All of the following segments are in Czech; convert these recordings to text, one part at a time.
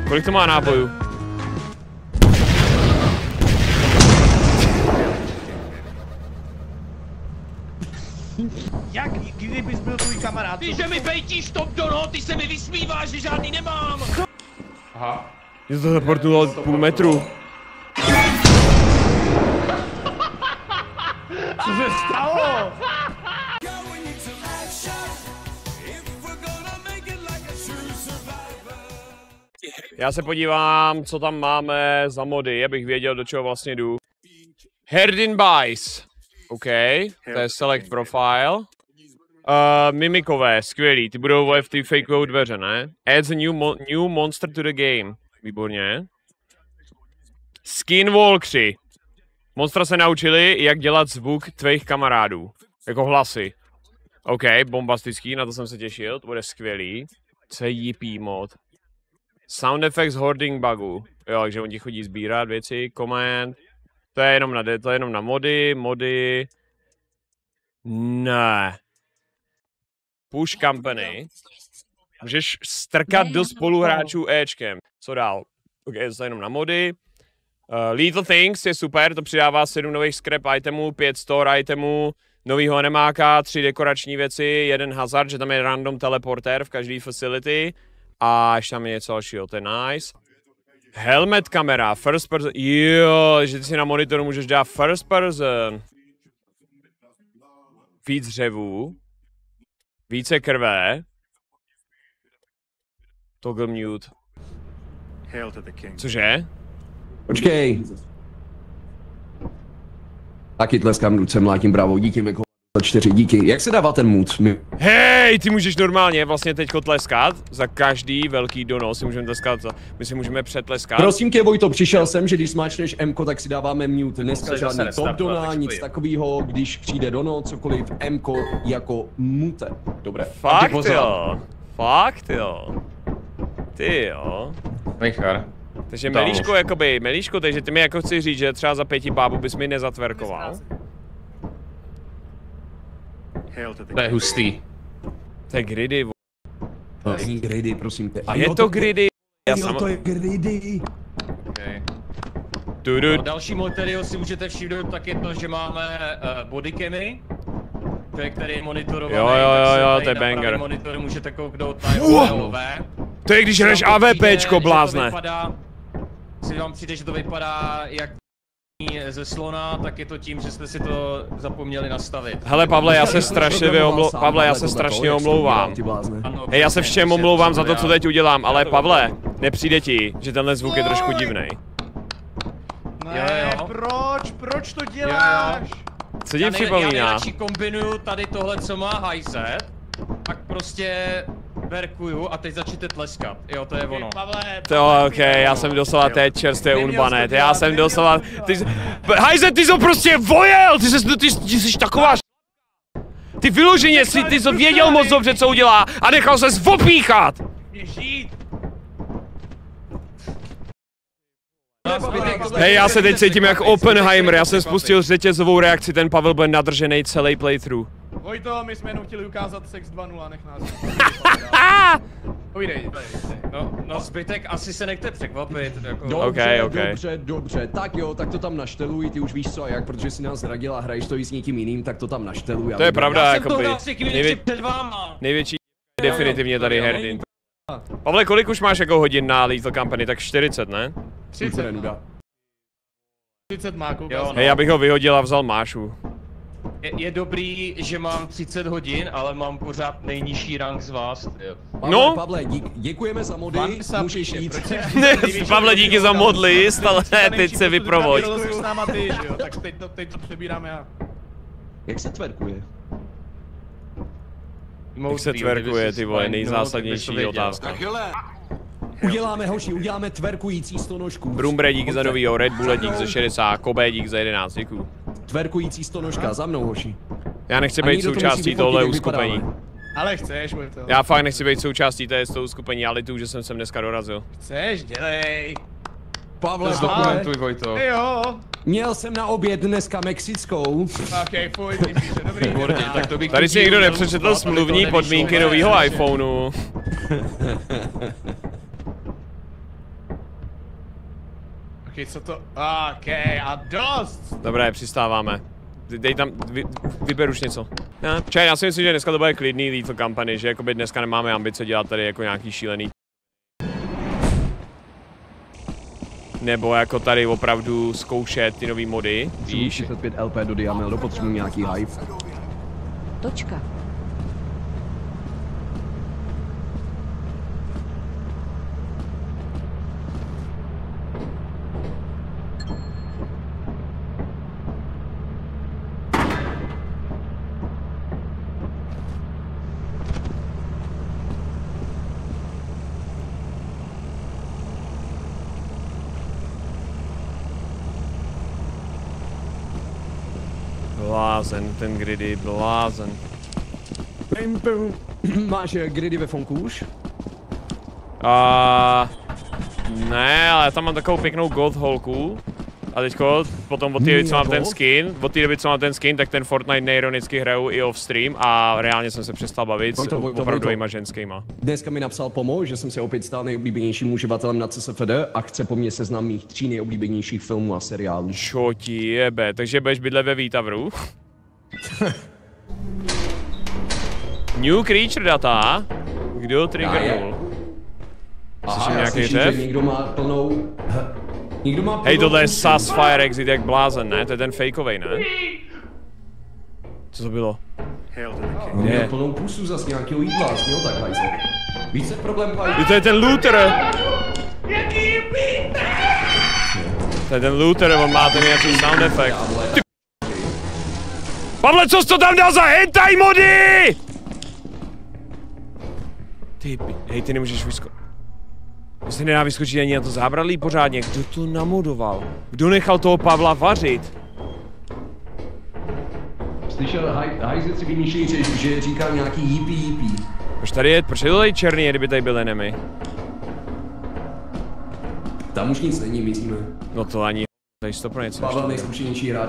Kolik to má nábojů? Jak? Kdybys byl tvůj kamarád? Ty, že mi bejtíš top dono, ty se mi vysmíváš, že žádný nemám! Aha. Mě to teleportnulo půl metru. Co se stalo? Já se podívám, co tam máme za mody, abych věděl, do čeho vlastně jdu. Herdin Buys. OK, to je Select Profile. Mimikové, skvělý, ty budou v té fakeové dveře, ne? Adds a new monster to the game. Výborně. Skinwalkři. Monstra se naučili, jak dělat zvuk tvých kamarádů. Jako hlasy. OK, bombastický, na to jsem se těšil, to bude skvělý. Co je JP mod? Sound effects hoarding bugu. Jo, takže oni chodí sbírat věci, command. To je jenom na mody. Ne. Push company. Můžeš strkat do spoluhráčů Ečkem. Co dál? Ok, to je jenom na mody. Little Things je super, to přidává 7 nových scrap itemů, 5 store itemů, novýho nemáka, 3 dekorační věci, 1 hazard, že tam je random teleporter v každé facility. A ještě tam je něco dalšího, to je nice. Helmet kamera, first person, jo, že ty si na monitoru můžeš dát first person. Víc dřevů. Více krve. Toggle mute. Cože? Počkej. Taky tleskám ruce, mlátím bravo, díky mi za 4, díky. Jak se dává ten mood? Hej, ty můžeš normálně vlastně teďko tleskat, za každý velký donos si můžeme tleskat, my si můžeme přetleskat. Prosím tě, Vojto, přišel jsem, že když smáčneš M-ko, tak si dáváme mute. Dneska žádný top dona, nic takového, když přijde dono, cokoliv, M-ko jako mute. Dobré. Fakt jo. Ty jo. Michal. Takže Melíško, takže ty mi jako chci říct, že třeba za 5 bábů bys mi nezatverkoval. To je hustý. To je gridy, To není gridy, prosím tě. A je to gridy. To je gridy. Okay. No, další materiál si můžete všimnout, tak je to, že máme bodycamy, který je monitorovaný. Jo, to je banger. Monitoru můžete kouknout na jeho To je když hraješ AVPčko, blázne. Si vám přijde, že to vypadá jak ze slona, tak je to tím, že jste si to zapomněli nastavit. Hele Pavle, já se strašně omlouvám. Hej, já se všem omlouvám za to, co teď udělám, ale Pavle, nepřijde ti, že tenhle zvuk je trošku divnej. Ne, proč to děláš? Co ti připomíná? Já nejradši kombinuju tady tohle, co má Hyzet, tak prostě verkuju a teď začnete tleskat. Jo, to je ono. To ok, já jsem doslova teď čerstvě unbanet, já jsem doslova... Hyzet, ty jsi prostě vojel, ty jsi taková Ty vyloženě ty jsi věděl moc dobře, co udělá a nechal se zvopíchat! Hej, já se teď cítím jak Oppenheimer, já jsem spustil řetězovou reakci, ten Pavel byl nadržený celý playthrough. Vojto, my jsme jenom chtěli ukázat Sex 2.0, nech nás. Povídej. No zbytek asi se nechte překvapit. Jako. Dobře, tak jo, tak to tam našteluj, ty už víš co a jak, protože si nás zradila, hraješ to i s někým jiným, tak to tam našteluj. To je pravda, jakoby. Největší definitivně tady Herdin. Pavle, kolik už máš jako hodin na Lethal Company? Tak 40, ne? 30 má, koukal. Hej, já bych ho vyhodil a vzal Mášu. Je dobrý, že mám 30 hodin, ale mám pořád nejnižší rank z vás. No? Pavle, děkujeme za mody, můžeš jít. Pavle, díky za modlist, ale teď se vyprovoď. Tak teď to přebírám já. Jak se twerkuje? Jak se twerkuje, ty vole, nejzásadnější otázka. Uděláme twerkující stonožku. Brumbre, díky za novýho, Red Bull dík za 60, Kobe dík za 11, děkuju. Twerkující stonožka, za mnou, hoši. Já nechci být součástí tohle uskupení. Ale chceš, Vojto. Já fakt nechci být součástí toho uskupení, ale tu, že jsem sem dneska dorazil. Chceš, dělej. Pavle, zdokumentuj, Vojto. Jo. Měl jsem na oběd dneska mexickou. Ok, pojď, dobrý. Tak to bych tady si někdo nepřečetl smluvní podmínky nového iPhoneu. Počkej, co to? Okej, a dost! Dobré, přistáváme. Dej tam, vyber už něco. Čaj, já si myslím, že dneska to bude klidný Lethal Company, že jakoby dneska nemáme ambice dělat tady jako nějaký šílený. Nebo jako tady opravdu zkoušet ty nový mody, víš? 35 LP do Diamel, potřebuji nějaký hype. Točka. Blázen, ten gridy, blázen. Máš gridy ve fonku už? Ne, ale já tam mám takovou pěknou goth holku. A teďko, potom od té doby, co mám ten skin, tak ten Fortnite neironicky hraju i off stream a reálně jsem se přestal bavit s opravdovýma ženskýma. Dneska mi napsal Pomo, že jsem se opět stal nejoblíbenějším uživatelem na CSFD a chce po mně seznam mých 3 nejoblíbenějších filmů a seriálů. Čo ti jebe, takže budeš bydlet ve Vítavru? New Creature data? Kdo triggernul? Aha, já slyším, že někdo má plnou... Hej, tohle je SAS Fire Exit jak blázen, ne? To je ten fakeovej, ne? Co to bylo? Měl plnou pusu zas nějakého jídla, sněl tak hajzl. Víš, co problém hajzl? To je ten looter! To je ten looter, on má ten nějaký sound effect. Pavle, co jsi to tam dal za hentai mody? Hej, ty nemůžeš vyskočit. To se nedá vyskočit ani na to zábradlí pořádně. Kdo to namodoval? Kdo nechal toho Pavla vařit? Slyšel, hajzl si vymýšlí, že říká nějaký jípí. Proč je to tady černý, kdyby tady byl enemy? Tam už nic není, myslíme. No to ani tady to pro něco. Pavel nejzkušenější rád.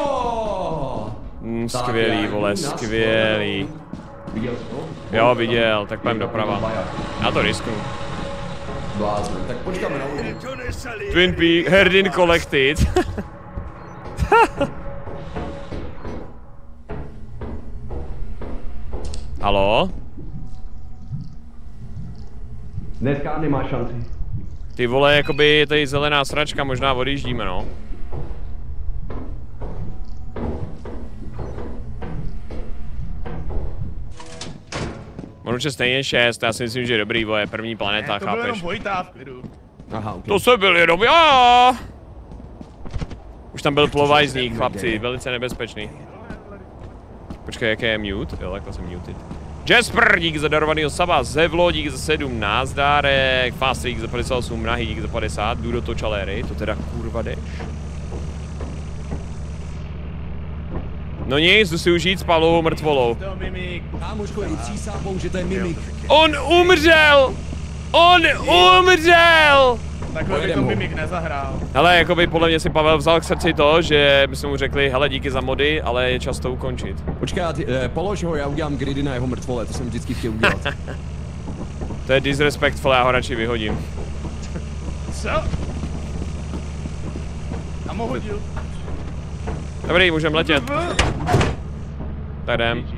Skvělý, vole, skvělý. Viděl jsi to? Jo, viděl, tak půjdem doprava. Já to risknu. Blázne, tak počkáme na lidi. Twin Peaks, Herdin Collected. Haló? Dneska nemá šanci. Ty vole, jakoby je tady zelená sračka, možná odjíždíme, no. On už je stejně 6, já si myslím, že je dobrý, vole, první planeta, to chápeš? bylo jenom dvojitá v klidu. Aha, okay. To se byl jenom já! Už tam byl plovajzník, chlapci, velice nebezpečný. Počkej, jaké je mute? Jo, takhle jsem muted. Jasper, dík za darovanýho saba, Zevlo, dík za 7, názdárek, Fastry, dík za 58, Mrahy, dík za 50, jdu do točaléry, to teda kurva jdeš. No nic, jdu si užít s Pavlovou mrtvolou. To mimik. Kámoško, i přísáhou, že to je mimik. On umřel! On umřel! Takhle by to mimik nezahrál. Hele, jakoby podle mě si Pavel vzal k srdci to, že my jsme mu řekli, hele, díky za mody, ale je čas to ukončit. Počkej, polož ho, já udělám gridy na jeho mrtvole, to jsem vždycky chtěl udělat. To je disrespectful, já ho radši vyhodím. Co? A mu hodil. Dobrý, můžeme letět. Tak jdem.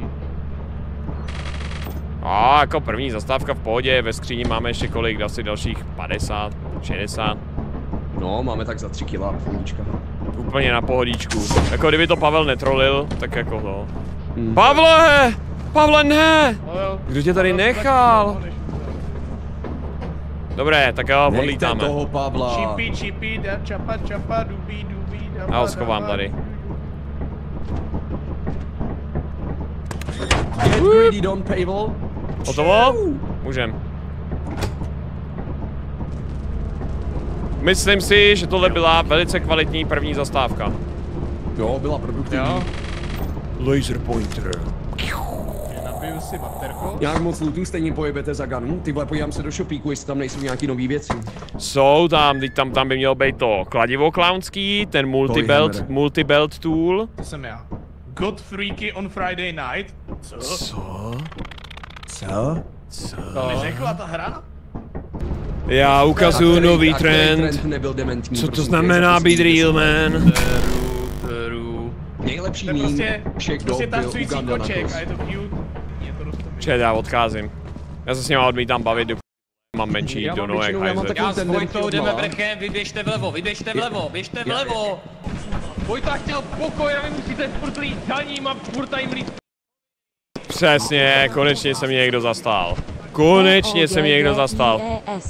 Jako první zastávka v pohodě, ve skříni máme ještě kolik, asi dalších 50, 60. No, máme tak za 3 kila, chodíčka. Úplně na pohodičku. Jako kdyby to Pavel netrolil, tak jako to. Pavle! Pavle, ne! Kdo tě tady nechal? Dobré, tak jo, odlítáme. Nechte toho Pavla. Čipi, da čapa, dubi, da. Já ho schovám tady. Get greedy, Don Pavel. Hotovo? Můžem. Myslím si, že tohle byla velice kvalitní první zastávka. Jo, byla produktivní. Jo. Laser pointer. Nabiju si baterko. Jak moc lootů stejně pojebete za ganu? Ty vole, podívám se do shopíku, jestli tam nejsou nějaký nový věci. Jsou tam, teď tam by mělo být to kladivo clownský, ten multibelt tool. To jsem já. God Freaky on Friday night. Co? Co? Co? To mi řekla ta hra? Já ukazuju nový Takový trend. nebyl dementní. Co to prosím tě, znamená být real man? Nejlepší To je mím prostě, všech dob byl tancující Uganda koček Knuckles. a je to cute. Je to dost dobrý. Čet, já odcházím. Já se s ním odmítám bavit, mám menší Já mám dono jak většinou- já mám hajzl. takový Já s tendenci Vojtou jdeme odmala. vrchem, vy běžte vlevo, běžte vlevo! Vojta chtěl pokoj a vy musíte furt lít za ním a furt tady mlít. Přesně, konečně se mě někdo zastal. Konečně se mě někdo zastal.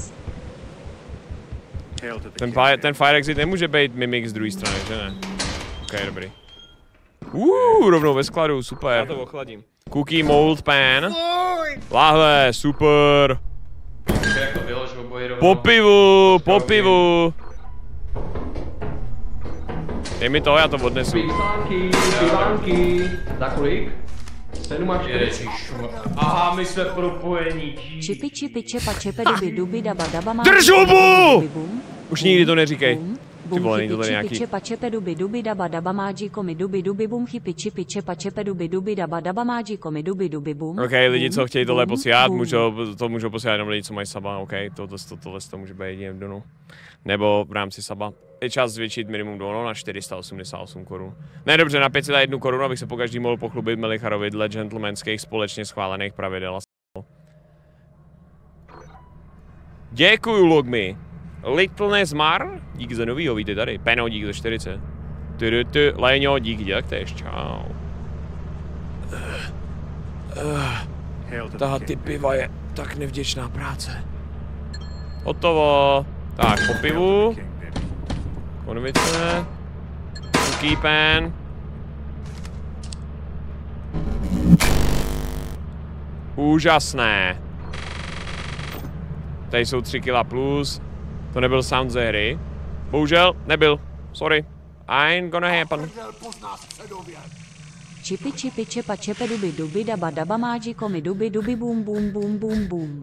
Ten fire exit nemůže být mimik z druhé strany, že ne? Ok, dobrý. Rovnou ve skladu, super. Já to ochladím. Cookie mold pan. Láhve, super. Jako vylož obojí rovnou. Po pivu. Dej mi to, já to odnesu. Pivánky. Za kolik? 7 až 4. Aha, my jsme propojení. Čipi čipi čepa čepe dubi dubi daba daba má. Drž hubu! dubi bum. Už nikdy to neříkej. Bum. Ty vole, není to Bum tady chypi nějaký. čepa čepe dubi dubi daba daba mági komi dubi dubi bum chypi čipi čepa čepe dubi dubi daba daba mági komi dubi dubi bum. Ok, lidi, co Bum, chtějí tohle bum, posílat, bum. můžou posílat jenom lidi, co mají saba, ok, tohle to může být jedině v donu. Nebo v rámci saba. Je čas zvětšit minimum dono na 488 korun. Ne, dobře, na 501 korun, abych se po každý mohl pochlubit Melicharovi dle gentlemanských společně schválených pravidel. Děkuju, Logmi. Little Nezmar, díky za novýho, víte tady. Peno, díky za 40. Léňo, díky, taktéž, čau. Tahat ty piva je tak nevděčná práce. Hotovo. Tak, po pivu. Konvice. Cookie pan. Úžasné. Tady jsou 3 kg plus. To nebyl sound ze hry. Bohužel, nebyl. Sorry. Ain't gonna happen. Čipi čipi čepa čepe dubi dubi daba daba mági komi dubi dubi bum bum bum bum bum.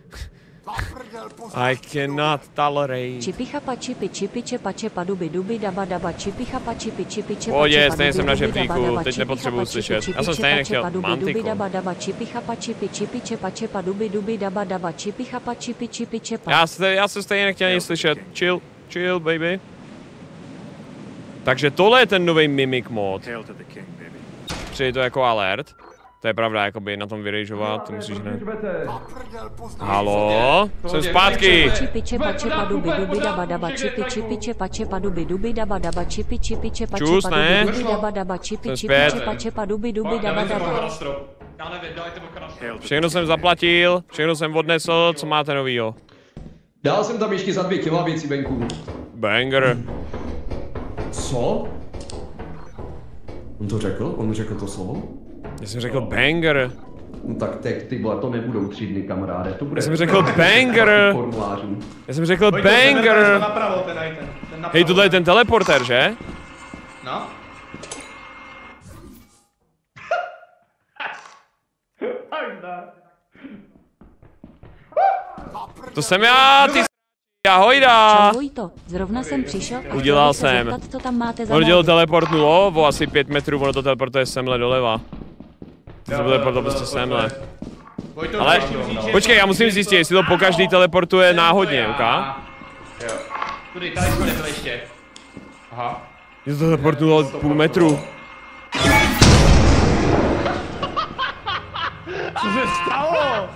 I cannot tolerate. Čipi chapa čipi čipi čepa čepa dubi dubi daba daba čipi chapa čipi čipi čepa Pohodě, čepa stejně dubi jsem na dubi žebříku, daba daba teď čipi nepotřebuji chapa slyšet. čipi Já jsem čipi stejně čepa nechtěl čepa dubi mantiku. dubi daba daba čipi chapa čipi čepa čepa dubi dubi daba daba čipi chapa čipi čepa. Já jsem stejně nechtěl nic slyšet. Chill, baby. Takže tohle je ten nový mimic mod. Přijde to jako alert. To je pravda, jakoby na tom vyrežovat, to musíš ne. Halo? Jsem zpátky! Čipi čepa čepa dubi dubi daba daba čipi čepa čepa dubi dubi daba daba čipi čepa Čus, čepa ne? dubi dubi daba daba čipi Jsem zpět. čepa čepa dubi dubi daba daba. Já nevím, dajte boka na strop. Všechno jsem zaplatil, všechno jsem odnesl, co máte novýho? Dal jsem tam ještě za 2 kila věcí venku. Banger. Co? On to řekl? On řekl to slovo? Já jsem řekl banger. No tak teď ty vole, to nebudou 3 dny, kamaráde, to bude... Já jsem řekl banger. Formulářů. Já jsem řekl Pojď to sem, banger. napravo, ten napravo. Hej, tohle je ten teleporter, že? No. To jsem já, ty ahojda. Čau Vojto, zrovna jsem přišel a Udělal chtěl bych se jsem. zeptat, co tam máte za On dělal dárky. teleport o asi 5 metrů, ono to teleportuje semhle doleva. To teleportuje prostě semhle. Ale počkej, já musím zjistit, jestli to po každý teleportuje náhodně, ok? Jo. Tudy, tady jsme nebyli ještě. Aha. Je to teleportulo půl metru. Co se stalo?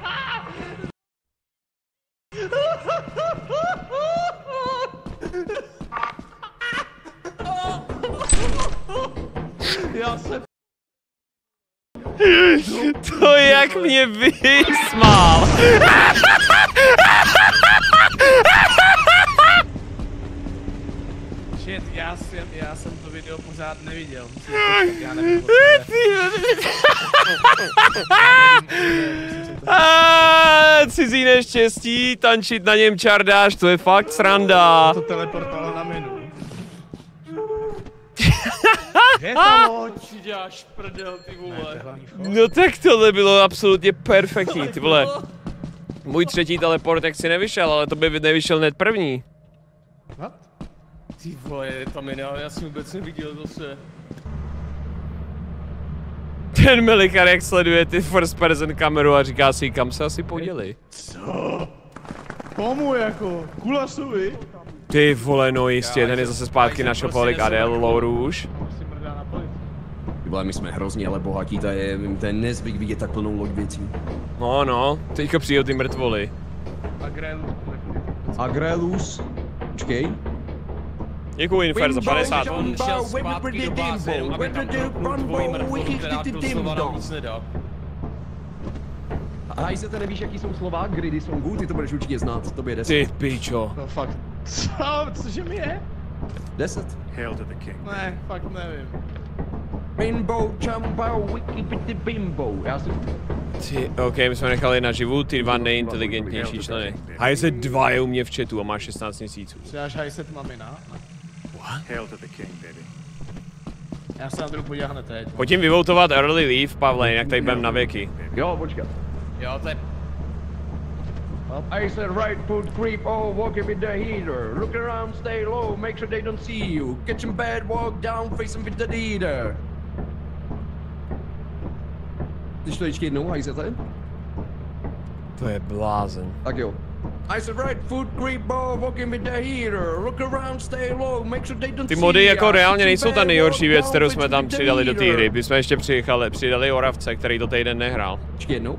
To jak mě vysmál. Shit, já jsem to video pořád neviděl. Musím počkat, já nevím, Cizí neštěstí, tančit na něm čardáš, to je fakt sranda. to teleportovalo na menu. Je to loď? Děláš prdel, ty vole. No tak tohle bylo absolutně perfektní, ty vole. Můj třetí teleport jak si nevyšel, ale to by nevyšel hned první. What? Ty vole, je tam jiná, já jsem vůbec neviděl zase. Ten Melichar jak sleduje ty first person kameru a říká si, kam se asi poděli. Co? Komu jako? Kulasovi? Ty vole, no jistě, ten je zase zpátky na šopolik Adel, Loru už. Si mrdá na policii. Ty vole, my jsme hrozně ale bohatí, to je nezvyk vidět tak plnou loď věcí. No, teďka přijdou ty mrtvoly. Agrelus. Počkej. Děkuji, Infer, za 50. On šel zpátky do báze, jenom aby tam byl dvojí mrtvolu, která doslova nám nic nedá. A Hajzete, nevíš, jaký jsou slova? Gridy jsou good, ty to budeš určitě znát, to bude 10. Ty pičo. No fakt. Cože mi je? 10. Hail to the king. Ne, fakt nevím. Bimbo, čambo, wiki bimbo. Já si... Ty, OK, my jsme nechali naživu ty dva nejinteligentnější členy. Hajze 2 je u mě v chatu a má 16 měsíců. Přidáš hajset mamina? Hail to the king, baby. Já se na druhou podívám hned teď. Pojď jim vyvoutovat early leave, Pavle, jinak tady budem na věky. Jo, počkat. Jo, to je... I said right foot creep, oh, walking with the heater. Look around, stay low, make sure they don't see you. Catch 'em bad, walk down, face 'em with the leader. Když to ještě jednou, Hajzete? To je blázen. Tak jo. I said right foot creep, oh, walking with the heater. Look around, stay low, make sure they don't see you. Ty mody jako reálně nejsou ta nejhorší věc, kterou jsme tam přidali do té hry. My jsme ještě přidali Oravce, který to týden nehrál. Ještě jednou?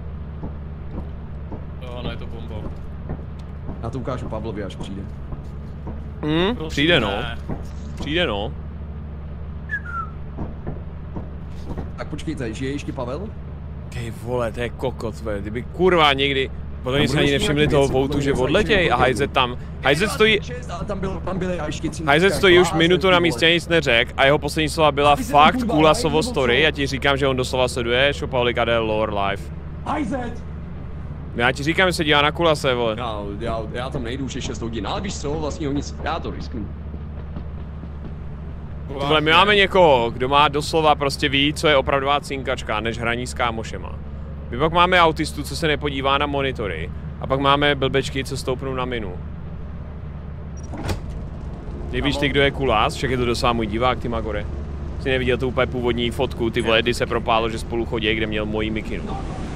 No, je to bomba. Já to ukážu Pavlovi, až přijde. Přijde no. Přijde no. Tak počkejte, žije ještě Pavel? Ty vole, to je kokot, kdyby kurva někdy... Potom jsme ani nevšimli toho voutu, že odletěj a Hajzet tam. Hajzet stojí... Hajzet stojí už minutu na místě a nic neřek a jeho poslední slova byla fakt Kulasovo story. Já ti říkám, že on doslova sleduje Šopaulik Adel Lore live. Hajzet! Já ti říkám, že se dívá na Kulase, vole. Já tam nejdu už 6 hodin, ale víš co, vlastně nic, já to risknu. Tohle my máme někoho, kdo má doslova prostě ví, co je opravdová cinkačka, než hraní s kámošema. My pak máme autistu, co se nepodívá na monitory. A pak máme blbečky, co stoupnou na minu. Nevíš ty, kdo je Kulas? Však je to doslova můj divák, ty Magore. Jsi neviděl tu úplně původní fotku, ty vole, kdy se propálo, že spolu chodí, kde měl moji mikinu.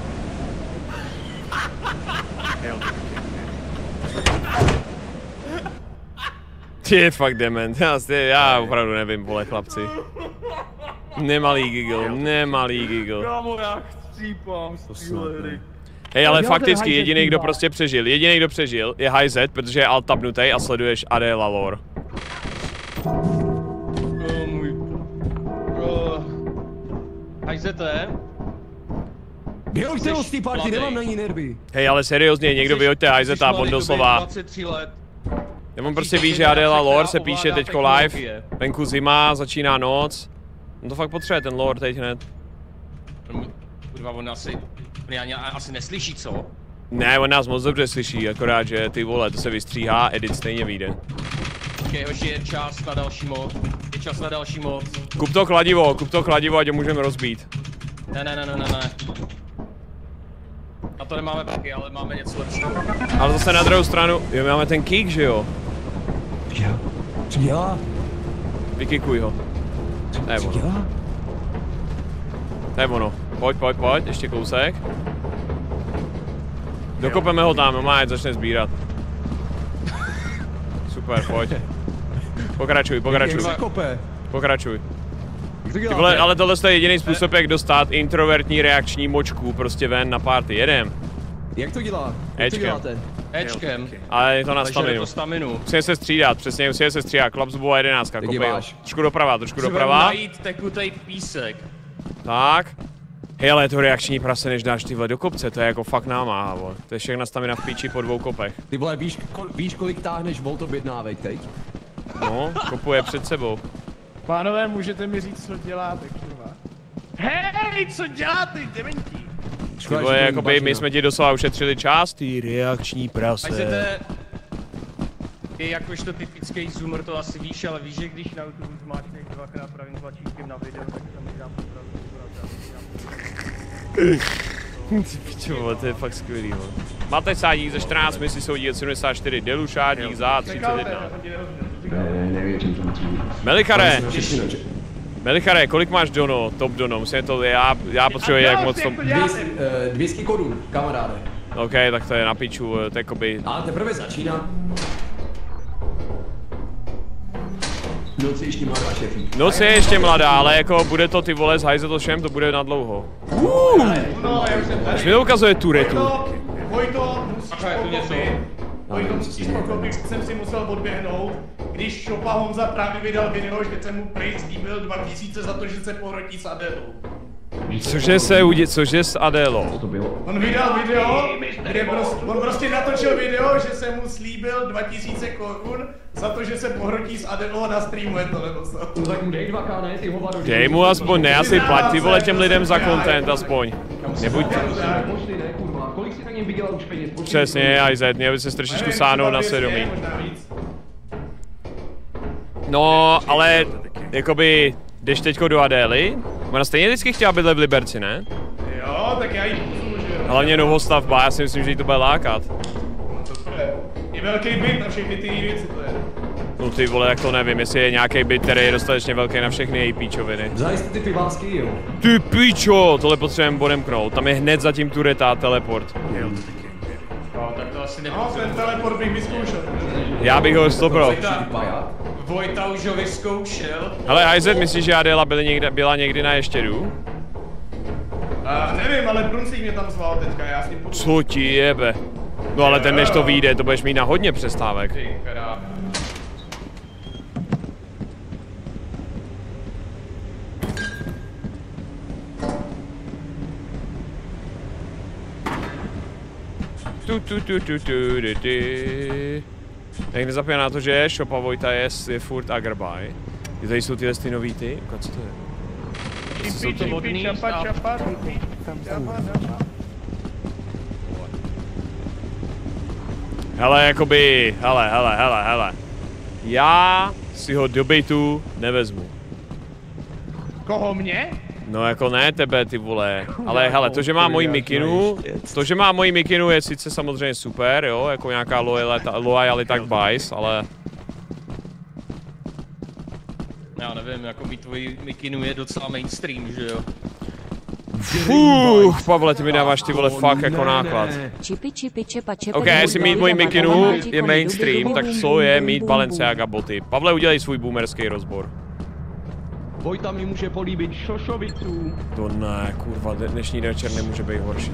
Ty je fakt dement, já opravdu nevím, vole, chlapci. Nemalý giggle. Kámo, já chcípám z téhle hry. Hej, ale fakticky jediný, kdo prostě přežil, je Hajzet, protože je alt tabnutej a sleduješ Adela Lore. Hajzete? Vyhoďte ho z té party, nemám na ní nervy. Hej, ale seriózně, někdo vyhoďte Hajzeta, on doslova. 23 let. Já mám prostě ví, že Adela Lore se píše teďko live, venku zima, začíná noc. On to fakt potřebuje, ten Lore teď hned. Kurva, on asi neslyší, co? Ne, on nás moc dobře slyší, akorát, že ty vole, to se vystříhá, edit stejně vyjde. Okay, už je čas na další mod. Kup to kladivo, ať ho můžeme rozbít. Ne. A to nemáme taky, ale máme něco lepšího. Ale zase na druhou stranu, jo, my máme ten kick, že jo? Co dělá? Vykikuj ho. To je ono. Pojď, ještě kousek. Dokopeme ho tam, má ať začne sbírat. Super, pojď. Pokračuj. Pokračuj. Ty vole, ale tohle je jediný způsob, jak dostat introvertní reakční močku prostě ven na party. Jedem. Jak to dělá? Ečkem. Ale je to na staminu. Musíme se střídat, přesně, musíme se střídat. Klap zubová 11, kopej ho. Trošku doprava. Musíme najít tekutej písek. Tak. Hej, ale je to reakční prase, než dáš tyhle do kopce, to je jako fakt námaha, vole. To je všechna stamina v píči po 2 kopech. Ty vole, víš kolik táhneš volt objednávek teď? No, kopuje před sebou. Pánové, můžete mi říct, co děláte, kurva? Hej, co děláte, dementi? Ty vole, jakoby my jsme ti doslova ušetřili čas, ty reakční prase. Myslíte, ty jakožto typický zoomer to asi víš, ale víš, že když na YouTube zmáčkneš 2x pravým tlačítkem na video, tak se tam nedám popravit. Ty pičo, to je fakt skvělý, vole. Máte sádík za 14, myslí soudí 74, Delušádík za 31. Melichare, kolik máš dono, top dono, musíme to, já potřebuji jak moc to... 200 korun, kamaráde. OK, tak to je na piču, to jakoby... A teprve začíná. Noc je ještě mladá, šefík. Noc je ještě mladá, ale jako bude to ty vole, zhajze to všem, to bude na dlouho. No, já už jsem tady. Až mi to ukazuje turetu. Vojto, musíš pochopit. Vojto, musíš pochopit, jsem si musel odběhnout, když Šopa Honza právě vydal video, že jsem mu prej slíbil 2000 za to, že se pohrotí s Adélou. Cože s Adélou? To bylo? On vydal video, kde on prostě natočil video, že jsem mu slíbil 2000 korun za to, že se pohrotí s Adélou a na streamu je to nebo co. No tak mu dej 2K, ne, ty hovado. Dej mu aspoň, ne asi plať ty vole těm lidem za content aspoň. Nebuď... Kolik si na něm vydělal už peněz? Přesně, Ajzet, měl by se trošičku sáhnout na svědomí. No, ale jakoby, jdeš teďko do Adély? Ona stejně vždycky chtěla bydlet v Liberci, ne? Jo, tak já jí půjdu, že jo. Hlavně novostavba, já si myslím, že jí to bude lákat. No to je. Je velký byt na všechny ty věci, to je. No ty vole, tak to nevím, jestli je nějaký byt, který je dostatečně velký na všechny její píčoviny. Zajistě ty pivásky, jo. Ty píčo, tohle potřebujeme bodemknout, tam je hned zatím tureta teleport. No, tak to asi No, nepotřebuje. ten teleport bych vyzkoušel. Já bych ho stopro. Vojta už ho vyzkoušel. Hele, Ajzet, myslíš, že Adéla byla někdy na Ještědu? Nevím, ale Bruncík mě tam zval teďka, já s ním půjdu. Co ti jebe? No ale ten než to vyjde, to budeš mít na hodně přestávek. Ty krá. Tak nezapomíná na to, že Šopa Vojta je furt Agrabaj. Tady jsou tyhle ty nový ty, co to je? Jsou to vodný čapa. Hele, jakoby, hele. Já si ho do bytu nevezmu. Koho mě? No jako ne tebe, ty vole, ale hele, to, že má moji mikinu je sice samozřejmě super, jo, jako nějaká lojalita k bajs, ale... Já nevím, jako mít tvoji mikinu je docela mainstream, že jo? Pavle, ty mi dáváš ty vole fakt jako náklad. Ok, jestli mít moji mikinu je mainstream, tak co je mít Balenciaga boty? Pavle, udělej svůj boomerský rozbor. Vojta mi může políbit šošovicu. To ne, kurva, dnešní večer nemůže být horší.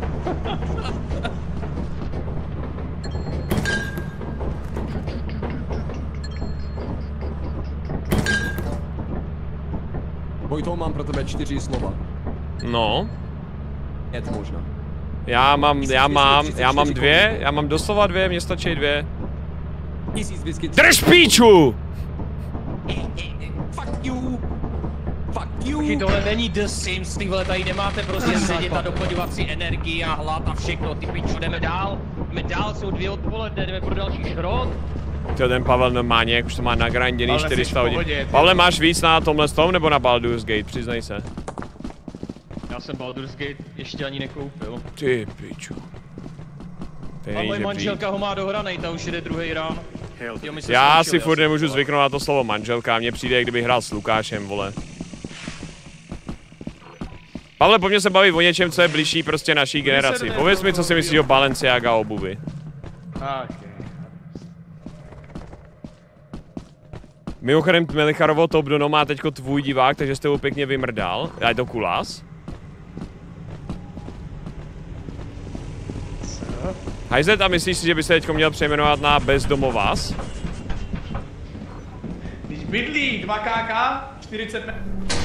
Vojto, mám pro tebe 4 slova. No. Je to možná. Já mám 2, já mám doslova 2, mně stačí 2. 1200. Drž píču! Fuck you! Fuck you! Počkej, tohle není The Sims, ty vole, tady nemáte prostě sedět a doplňovat si energii a hlad a všechno, ty piču, jdeme dál, jsou 2 odpoledne, jdeme pro další šrot. Ten Pavel normálně, jak už to má nagrinděný 400 hodin. Pavle, máš víc na tomhle tom nebo na Baldur's Gate, přiznej se. Já jsem Baldur's Gate ještě ani nekoupil. Ty piču. A moje manželka ho má dohranej, ta už jede druhý ráno. Já si furt nemůžu zvyknout na to slovo manželka, mně přijde, kdybych hrál s Lukášem, vole. Pavle, pojďme se bavit o něčem, co je bližší prostě naší generaci. Pověz mi, co si myslíš o Balenciaga obuvi. Mimochodem, Melicharovo Top Dono má teďko tvůj divák, takže jste ho pěkně vymrdal. Je to kulás? Hajzet, a myslíš si, že by se teďko měl přejmenovat na Bezdomovás? Když bydlí 2KK, 40 metrů.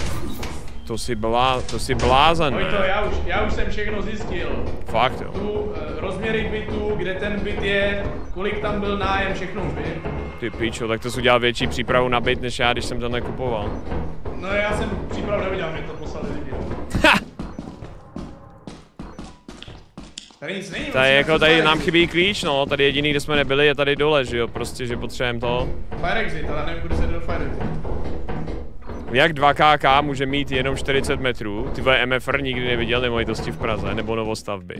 To si blázen, Vojto, já už jsem všechno zjistil. Fakt jo. Tu rozměry bytu, kde ten byt je, kolik tam byl nájem, všechno už vím. Ty pičo, tak to jsi udělal větší přípravu na byt, než já, když jsem to nekupoval. No já jsem přípravu neudělal, mě to poslali lidi. Ha! Tady nic není. Tady nám chybí klíč, no, tady jediný, kde jsme nebyli, je tady dole, že jo, prostě, že potřebujeme to. Fire exit, ale nevím, kudy se jde do fire exit. Jak 2KK může mít jenom 40 metrů? Ty vole, MFR nikdy neviděl nemovitosti v Praze, nebo novostavby.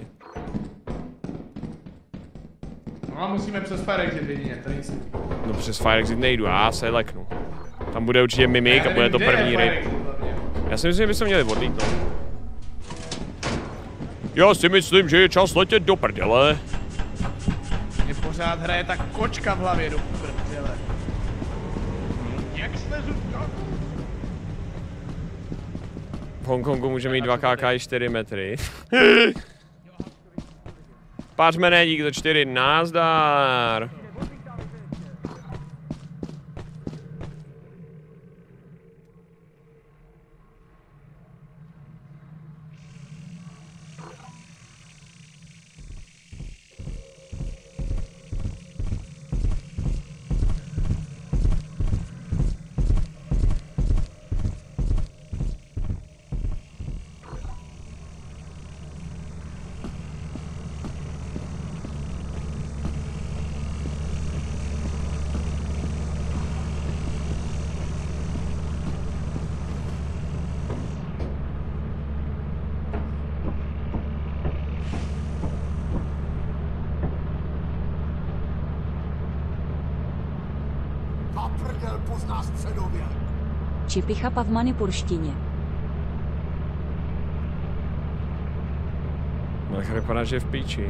No a musíme přes fire exit jedině, tady nic. No přes fire exit nejdu, já se leknu. Tam bude určitě mimik a bude to první raid. Já si myslím, že bychom měli odlítnout. Já si myslím, že je čas letět do prdele. Mě pořád hraje ta kočka v hlavě do prdele. Jak slezu to? V Hongkongu může mít 2KK i 4 metry. Pářmené dík za 4, nazdar. Čipicha pavmany purštině. Tak vypadá, že je v píči.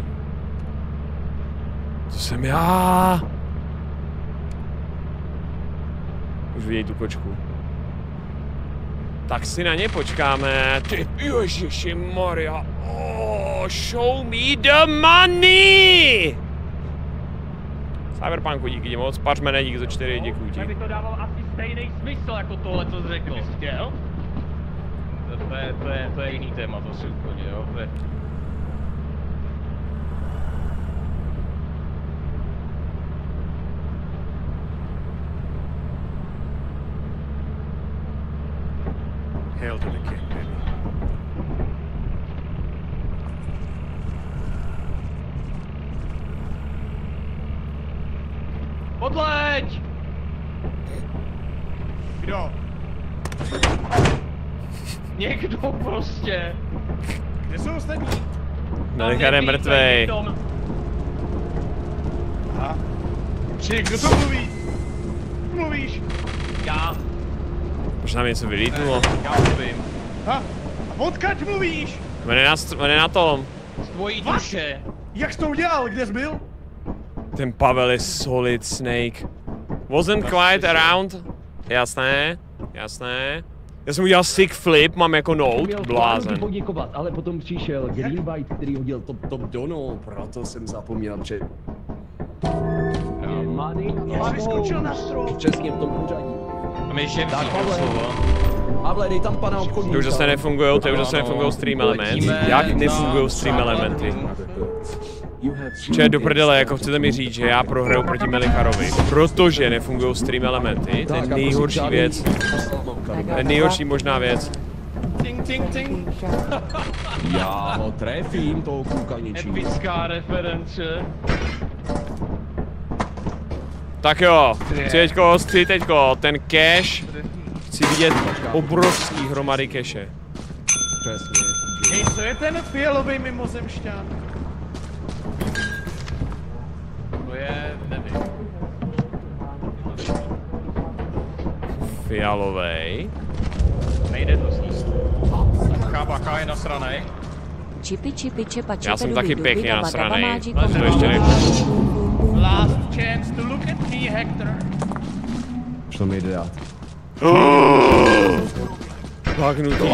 To jsem já. Už vidějí tu kočku. Tak si na ně počkáme. Ty ježišimarja. Oh, show me the money! Cyberpunku díky moc, Pařmené díky za 4, děkuji ti. By to dávalo asi stejný smysl jako tohle, co jsi řekl. Chtěl? To je jiný téma, to si úplně, jo. Hail to the king, baby. Odleď! Kdo? Někdo prostě. Kde jsou ostatní? Nelichane mrtvej. Aha. Či, kdo to mluví? Mluvíš? Já. Možná mi něco vylítnulo. Já mluvím. Ha? A odkud mluvíš? On je na tom. Z tvojí duše. Jak jsi to udělal? Kde jsi byl? Ten Pavel je solid snake. Wasn't quite around. Jasné, jasné. Já jsem udělal sick flip, mám jako note, blázen. Poděkovat, ale potom přišel Greenbite, který hodil top dono, proto jsem zapomněl před... Jsi skočil na strop. Přesně v tom pořadí. A my ještě Tak, Pavle, dej tam pana obchodníka. Ty už zase nefungujou stream elementy. Jak nefungujou stream elementy? Če do prdele, jako chcete mi říct, že já prohraju proti Melicharovi, protože nefungujou stream elementy, to je nejhorší věc. To je nejhorší možná věc. Ting, ting, ting. Já ho trefím, toho kluka ničím. Epická reference. Tak jo, chci teďko ten cash, chci vidět obrovský hromady cache. Přesně. Hej, co je ten fialový mimozemšťan? To je, nevím. Fialovej. Nejde to sníst. Bacha je nasranej. Čipi, čipi, čepa, čepa, Já jsem dubi, taky dubi, pěkně daba, nasranej. daba, mági, To komi, ještě ne... Last chance to look at me, Hector. Co mi jde dát? Vágnutý.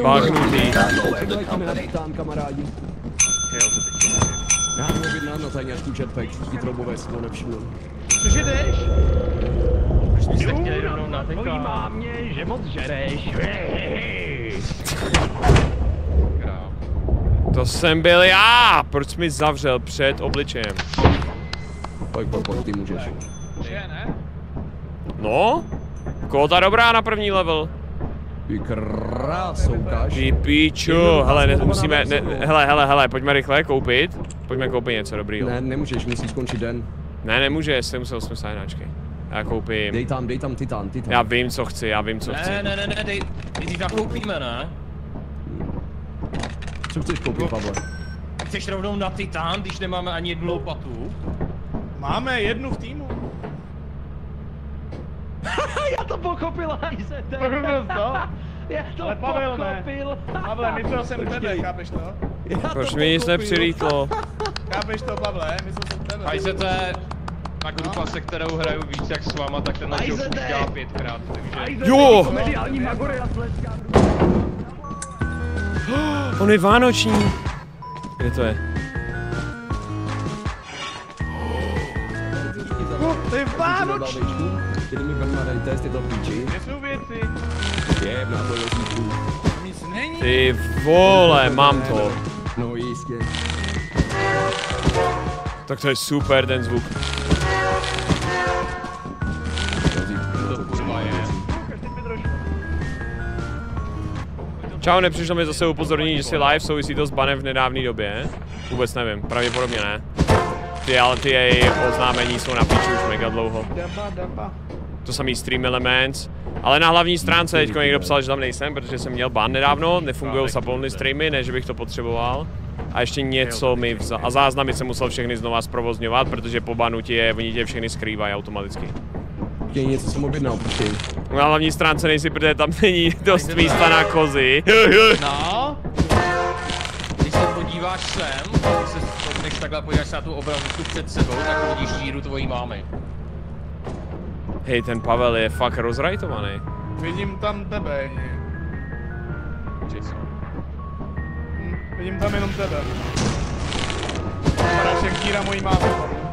Tam, kamarádi. Hail to the king, baby. Já mu objednám na tajňařku jetpack, ty troubové si to nevšiml. Cože jdeš? Už jste chtěli rovnou na teka. Mámě, že moc žereš. To jsem byl já! Proč jsi mi zavřel před obličejem? Pojď, ty můžeš. Je, ne? No? Kóta dobrá na první level. Ty krásoukáš. Ty píču, hele, musíme, hele, pojďme rychle koupit. Pojďme koupit něco dobrýho. Ne, nemůžeš, musí skončit den. Ne, nemůže, jsem musel 80 náčky. Já koupím. Dej tam titán. Já vím, co chci. Ne, dej si tam koupíme, ne? Co chceš koupit, Pavle? Chceš rovnou na titán, když nemáme ani jednu loupatu? Máme jednu v týmu. Já to pochopil, Isete. Ale Pavel ne. Pavle, myslel jsem tebe, chápeš to? Proč mi nic nepřilítlo? Chápeš to, Pavle? Myslel jsem tebe. Hajzete, na grupa, se kterou hraju víc jak s váma, tak ten joke už dělá 5krát, takže... Jo! On je vánoční. Kde to je? To je vánoční! Ty mi Bernarde, test je to píči. Kde jsou věci? Je, na to lozíku. Nic není. Ty vole, mám to. No jistě. Tak to je super ten zvuk. To kurva je. Čau, nepřišlo mi zase upozornění, že jsi live, souvisí to s banem v nedávné době? Vůbec nevím, pravděpodobně ne. Ale ty její oznámení jsou na píči už mega dlouho. To samý Stream Elements. Ale na hlavní stránce teďko někdo psal, že tam nejsem, protože jsem měl ban nedávno, nefungují subonly streamy, ne že bych to potřeboval. A ještě něco mi vzal. A záznamy jsem musel všechny znova zprovozňovat, protože po banu oni tě všechny skrývají automaticky. Je něco jsem objednal, počkej. Na hlavní stránce nejsi, protože tam není dost místa na kozy. No. Když se podíváš sem, když se než takhle podíváš na tu obrazovku před sebou, tak vidíš díru tvojí mámy. Hej, ten Pavel je fakt rozrajtovaný. Vidím tam tebe. Vidím tam jenom tebe. Vypadáš jak díra mojí mámy.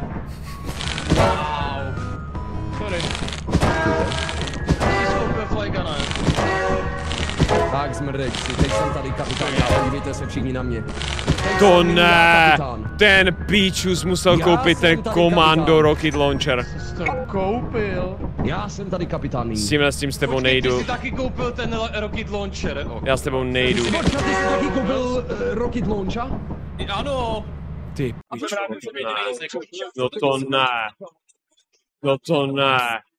Wow. Sorry. Ty jsi koupil Flygana. Tak zmrdeč, teď jsem tady kapitán, podívejte se všichni na mě. To ne! Ten píčus musel koupit ten Commando Rocket Launcher. Jsi to koupil? Já jsem tady kapitán. S tím s tebou nejdu. Ty jsi taky koupil ten Rocket Launcher. Já s tebou nejdu. Ty jsi taky koupil Rocket Launcher? Ano. Ty píču. No to ne. No to ne.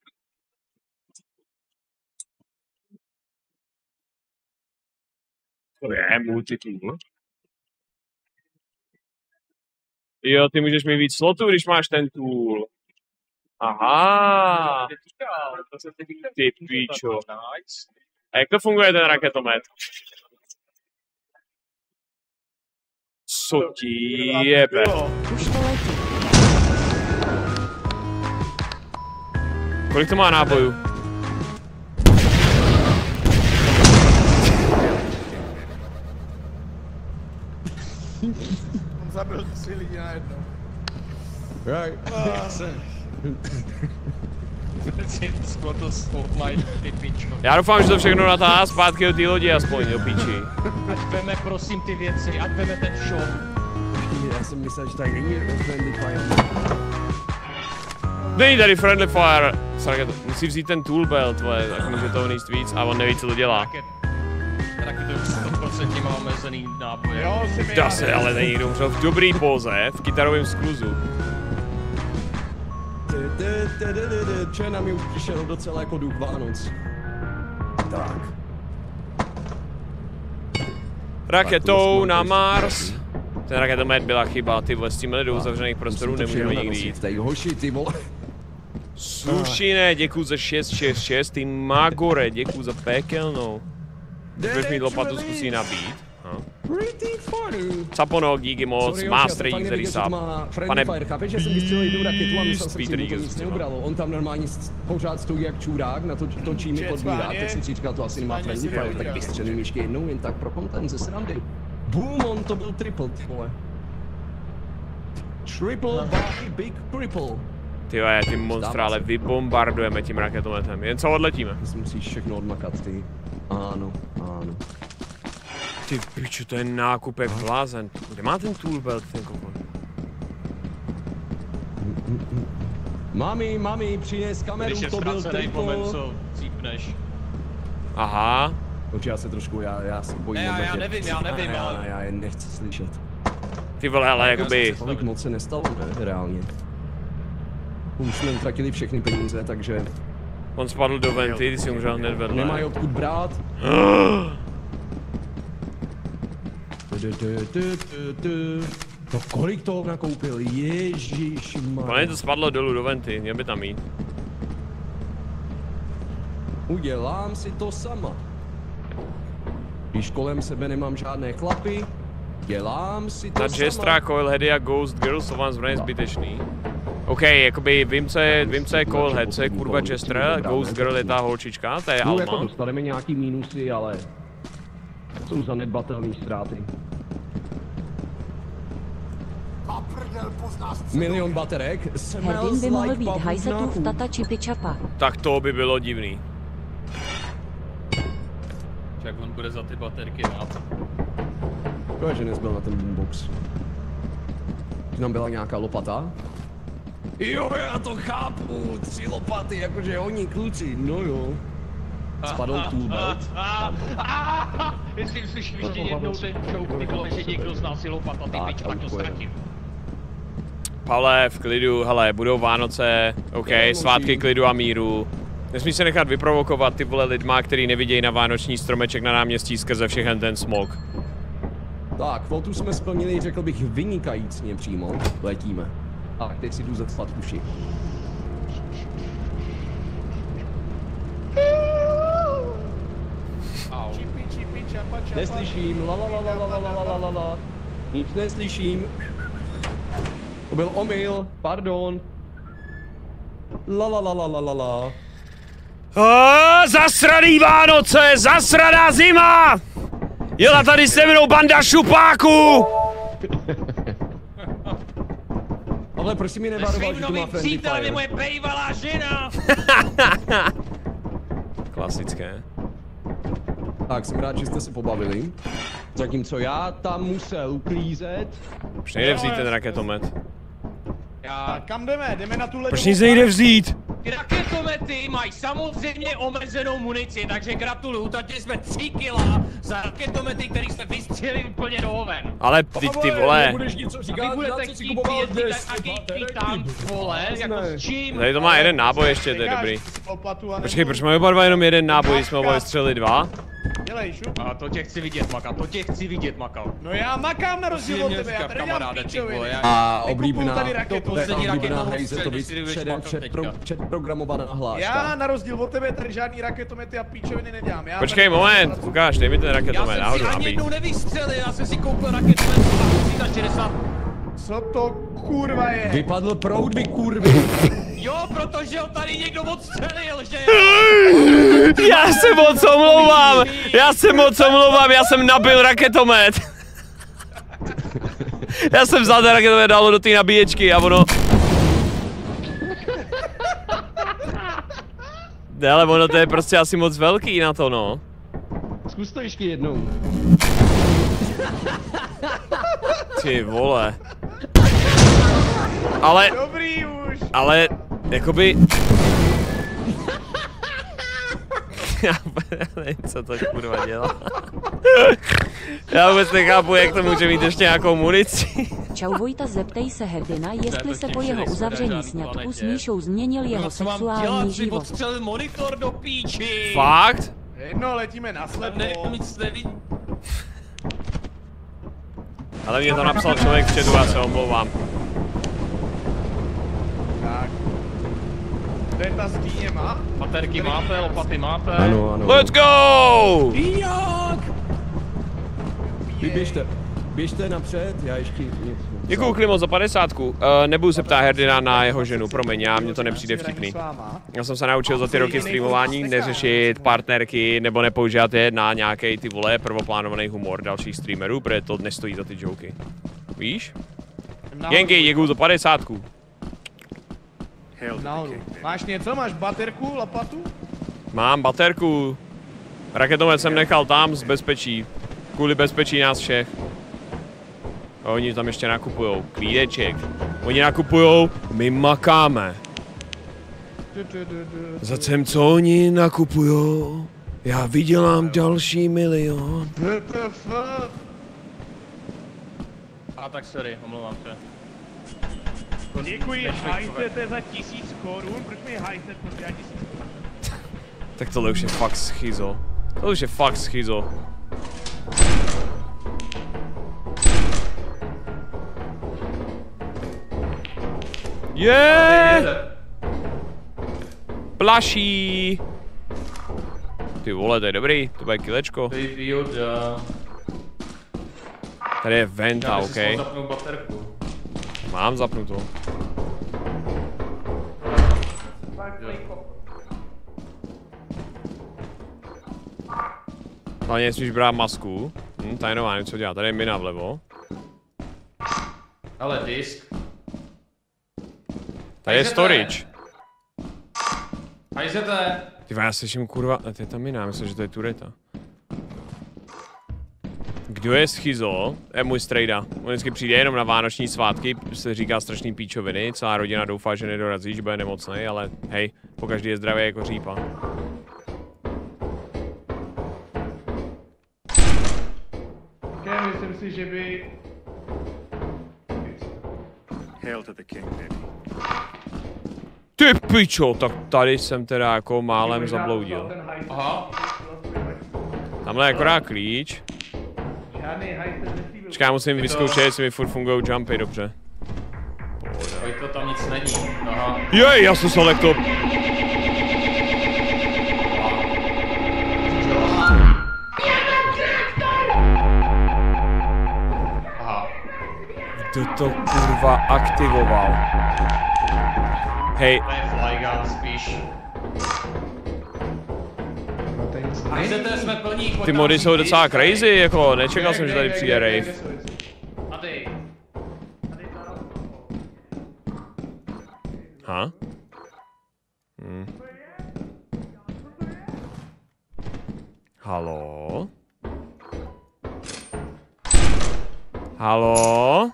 To je multitool. Jo, ty můžeš mít víc slotů, když máš ten tool. Aha. Ty píčo. A jak to funguje ten raketomet? Co ti jebe? Kolik to má nábojů? On zabil 3 lidi najednou. Right. Já doufám, že to všechno natáhá zpátky do té lodi aspoň, do píči. Ať veme prosím ty věci, ať veme ten shop. Já jsem myslel, že tady není friendly fire. Není tady friendly fire. Musí vzít ten tool belt, tvoje, tak může toho níst víc a on neví, co to dělá. Taky to 100% má omezený náboje. Jo, si mi Dá se, ale není umřel v dobrý póze, v kytarovém skluzu. Čena mi už přišel docela jako duch Vánoc. Tak. Raketou na Mars. Ten raketomet byla chyba, ty vole, s tím ledou zavřených prostorů nemůžeme nikdy jít. Tej hoši, ty vole. Sušine, děkuju za 666, ty Magore, děkuju za pekelnou. Budeš mít lopatu, zkusí nabít. Pretty funny. Caponok, díky moc, Master X, který sám. Pane chápeš, že jsem vystřelil jednu raketu a myslel jsem Peter si, že to nic neubralo. On tam normálně pořád stojí jak čurák, na to točí mi podbírá, tak jsem si říkal, to asi nemá friendly fire, tak vystřelím ještě jednou, jen tak pro content ze srandy. Boom, on to byl triple, ty vole. Triple by big triple. Ty monstra, ale vybombardujeme tím raketometem, jen co odletíme. Ty si musíš všechno odmakat, ty. Ano, ano. Ty piču, to je nákup jak blázen. Kde má ten tool belt, ten kokon? Mami, přines kameru, to byl moment, triple. co cípneš. Aha. Počkej, já se trošku, já se bojím. Já nevím, ale... Já je nechci slyšet. Ty vole, ale jakoby... Tolik moc se nestalo, ne, reálně. Už jsme utratili všechny peníze, takže... On spadl do venty, ty si umřel hned vedle. Nemají odkud brát. To kolik toho nakoupil, ježišmarja. Pane, to spadlo dolů do venty, měl by tam jít. Udělám si to sama. Když kolem sebe nemám žádné chlapy, dělám si to Na Jestra, Coilheady a Ghost Girl jsou vám zbraně zbytečný. OK, jakoby vím, co je Coilhead, co je kurva Jester, Ghost Girl je ta holčička, to je No, jako Alma. dostaneme nějaký mínusy, ale jsou zanedbatelné ztráty. Milion baterek, Herdin by mohl být hajzetův tata Čipičapa. Tak to by bylo divný. Jak on bude za ty baterky rád. Škoda, že nezbyl na ten boombox. Že tam byla nějaká lopata? Jo, já to chápu, 3 lopaty, jakože oni kluci, no jo. Spadl toolbelt. Jestli slyšíš ještě jednou ten joke, ty vole, že někdo z nás je lopata, ty pič, pak to ztratím. Pavle, v klidu, hele, budou Vánoce, OK, svátky klidu a míru. Nesmí se nechat vyprovokovat ty vole lidma, který nevidějí na vánoční stromeček na náměstí skrze všechen ten smog. Tak, kvotu jsme splnili, řekl bych, vynikajícně přímo. Letíme. Tak, teď si jdu zacpat uši. Neslyším, la. Nic neslyším. To byl omyl, pardon. La. Zasraný Vánoce, zasraná zima! Jela tady se mnou banda šupáků! Ale proč jsi mi nevaroval, že tu má friendly přítel je fire? moje bejvalá žena! Klasické. Tak, jsem rád, že jste se pobavili. Zatímco já tam musel uklízet. Proč nejde vzít ten raketomet? Tak kam jdeme? Jdeme na tu ledovou. Proč nic nejde vzít? Ty raketomety mají samozřejmě omezenou munici, takže gratuluju, utratili jsme 3 kila za raketomety, který jsme vystřelili úplně do hoven. Ale ty vole. Nebudeš něco A vy říkat, budete si chtít kupoval vyjezdit dnes, a gejtví baterky. tam, vole, jako s čím? Tady to má jeden náboj ještě, to je dobrý. Počkej, proč máme oba dva jenom jeden náboj, jsme oba vystřelili 2? Dělej, šup. A to tě chci vidět, Maka, to tě chci vidět, Maka. No já makám na rozdíl od tebe, já tady dělám píčoviny. A Nekupuju oblíbená, tady raketomety. oblíbená hry se to předprogramovaná hláška. Já na rozdíl od tebe tady žádný raketomety a píčoviny nedělám. Já Počkej, moment, ukáž, dej mi ten raketomet, Já jsem si náhodou ani nabít. jednou nevystřelil, já jsem si koupil raketomet za 360. Co to kurva je? Vypadl proud, vy kurvy. Jo, protože ho tady někdo odstřelil, že Já se moc omlouvám, já jsem nabil raketomet. Já jsem vzal ten raketomet, dal ho do té nabíječky a ono... Ne, ale ono to je prostě asi moc velký na to, no. Zkus to ještě jednou. Ty vole. Ale, Dobrý už. ale, jakoby... Já nevím, co to kurva dělá. Já vůbec nechápu, jak to může mít ještě nějakou munici. Čau Vojta, zeptej se Herdina, jestli se po jeho uzavření sňatku s Míšou změnil jeho co mám dělat, sexuální si život. odstřelil monitor do píči. Fakt? Jedno, letíme na slepo. Nic nevidím. Ale mě to napsal člověk v chatu, já se omlouvám. Tak. To je ta zdíně má? Baterky máte, lopaty máte. Ano. Let's go! Vy běžte napřed, já ještě něco. Děkuju Klimo za 50. Nebudu se ptát Herdina na jeho ženu, promiň, mně to nepřijde vtipný. Já jsem se naučil za ty roky streamování neřešit partnerky nebo nepoužívat je na nějaký ty vole prvoplánovaný humor dalších streamerů, protože to nestojí za ty joky. Víš? Genky, děkuju za 50. Nahoru. Máš něco? Máš baterku, lopatu? Mám baterku. Raketomet jsem nechal tam z bezpečí. Kvůli bezpečí nás všech. A oni tam ještě nakupujou. Klídeček. Oni nakupujou, my makáme. Zatím co oni nakupujou, já vydělám další milion. A tak sorry, omlouvám se. Děkuji, hajtete za 1000 korun, proč mi hajtete za 1000 korun? Tak tohle už je fakt schizo. Tohle už je fakt schizo. Je! Plaší! Ty vole, to je dobrý, to bude kilečko. Tady je venta, OK. Já zapnout baterku. Mám zapnutou. Hlavně nesmíš brát masku. Tady nová, nevím co dělá, tady je mina vlevo. Ale disk. Tady je storage. Hajzete! Ty já slyším kurva, to je ta mina, myslím, že to je tureta. Kdo je schizo? Je můj strejda. On vždycky přijde jenom na vánoční svátky, se říká strašný píčoviny, celá rodina doufá, že nedorazí, že bude nemocnej, ale hej, pokaždý je zdravý jako řípa. Myslím si, že by... Hail to the king, baby. Ty pičo, tak tady jsem teda jako málem zabloudil. Aha. Tamhle je akorát klíč. Počkej, já musím vyzkoušet, jestli mi furt fungují jumpy, dobře. Oj, to tam nic není. Aha. Jej, já jsem se lekto. Aha. Kdo to kurva aktivoval? Hej. To je flygun spíš. Hajzete, jsme plní. Ty mody jsou docela crazy, jako nečekal jsem, že tady přijde rave. A ty. Ha? Halo? Halo?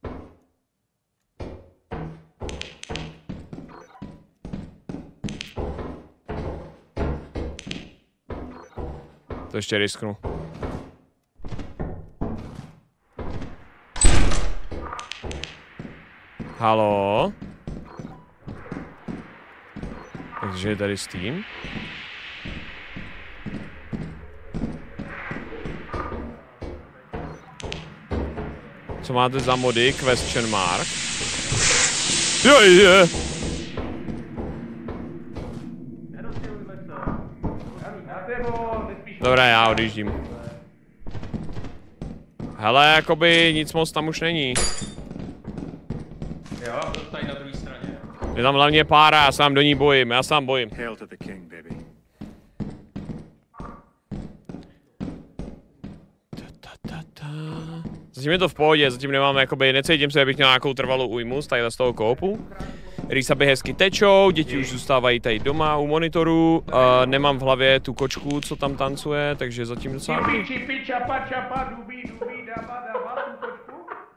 To ještě risknu. Halo? Takže je tady Steam. Co máte za mody? Question mark. Je. Dobré, já odjíždím. Hele, jakoby nic moc tam už není. Jo, to tady na druhé straně. Je tam hlavně pára, já sám do ní bojím, Hail to the king, baby. Zatím je to v pohodě, zatím nemám jakoby, necítím se, abych měl nějakou trvalou újmu z tadyhle z toho koupu. Rýsaby hezky tečou, děti už zůstávají tady doma u monitoru, nemám v hlavě tu kočku, co tam tancuje, takže zatím docela... Čipi, čapa, čapa, dubí, daba, tu kočku.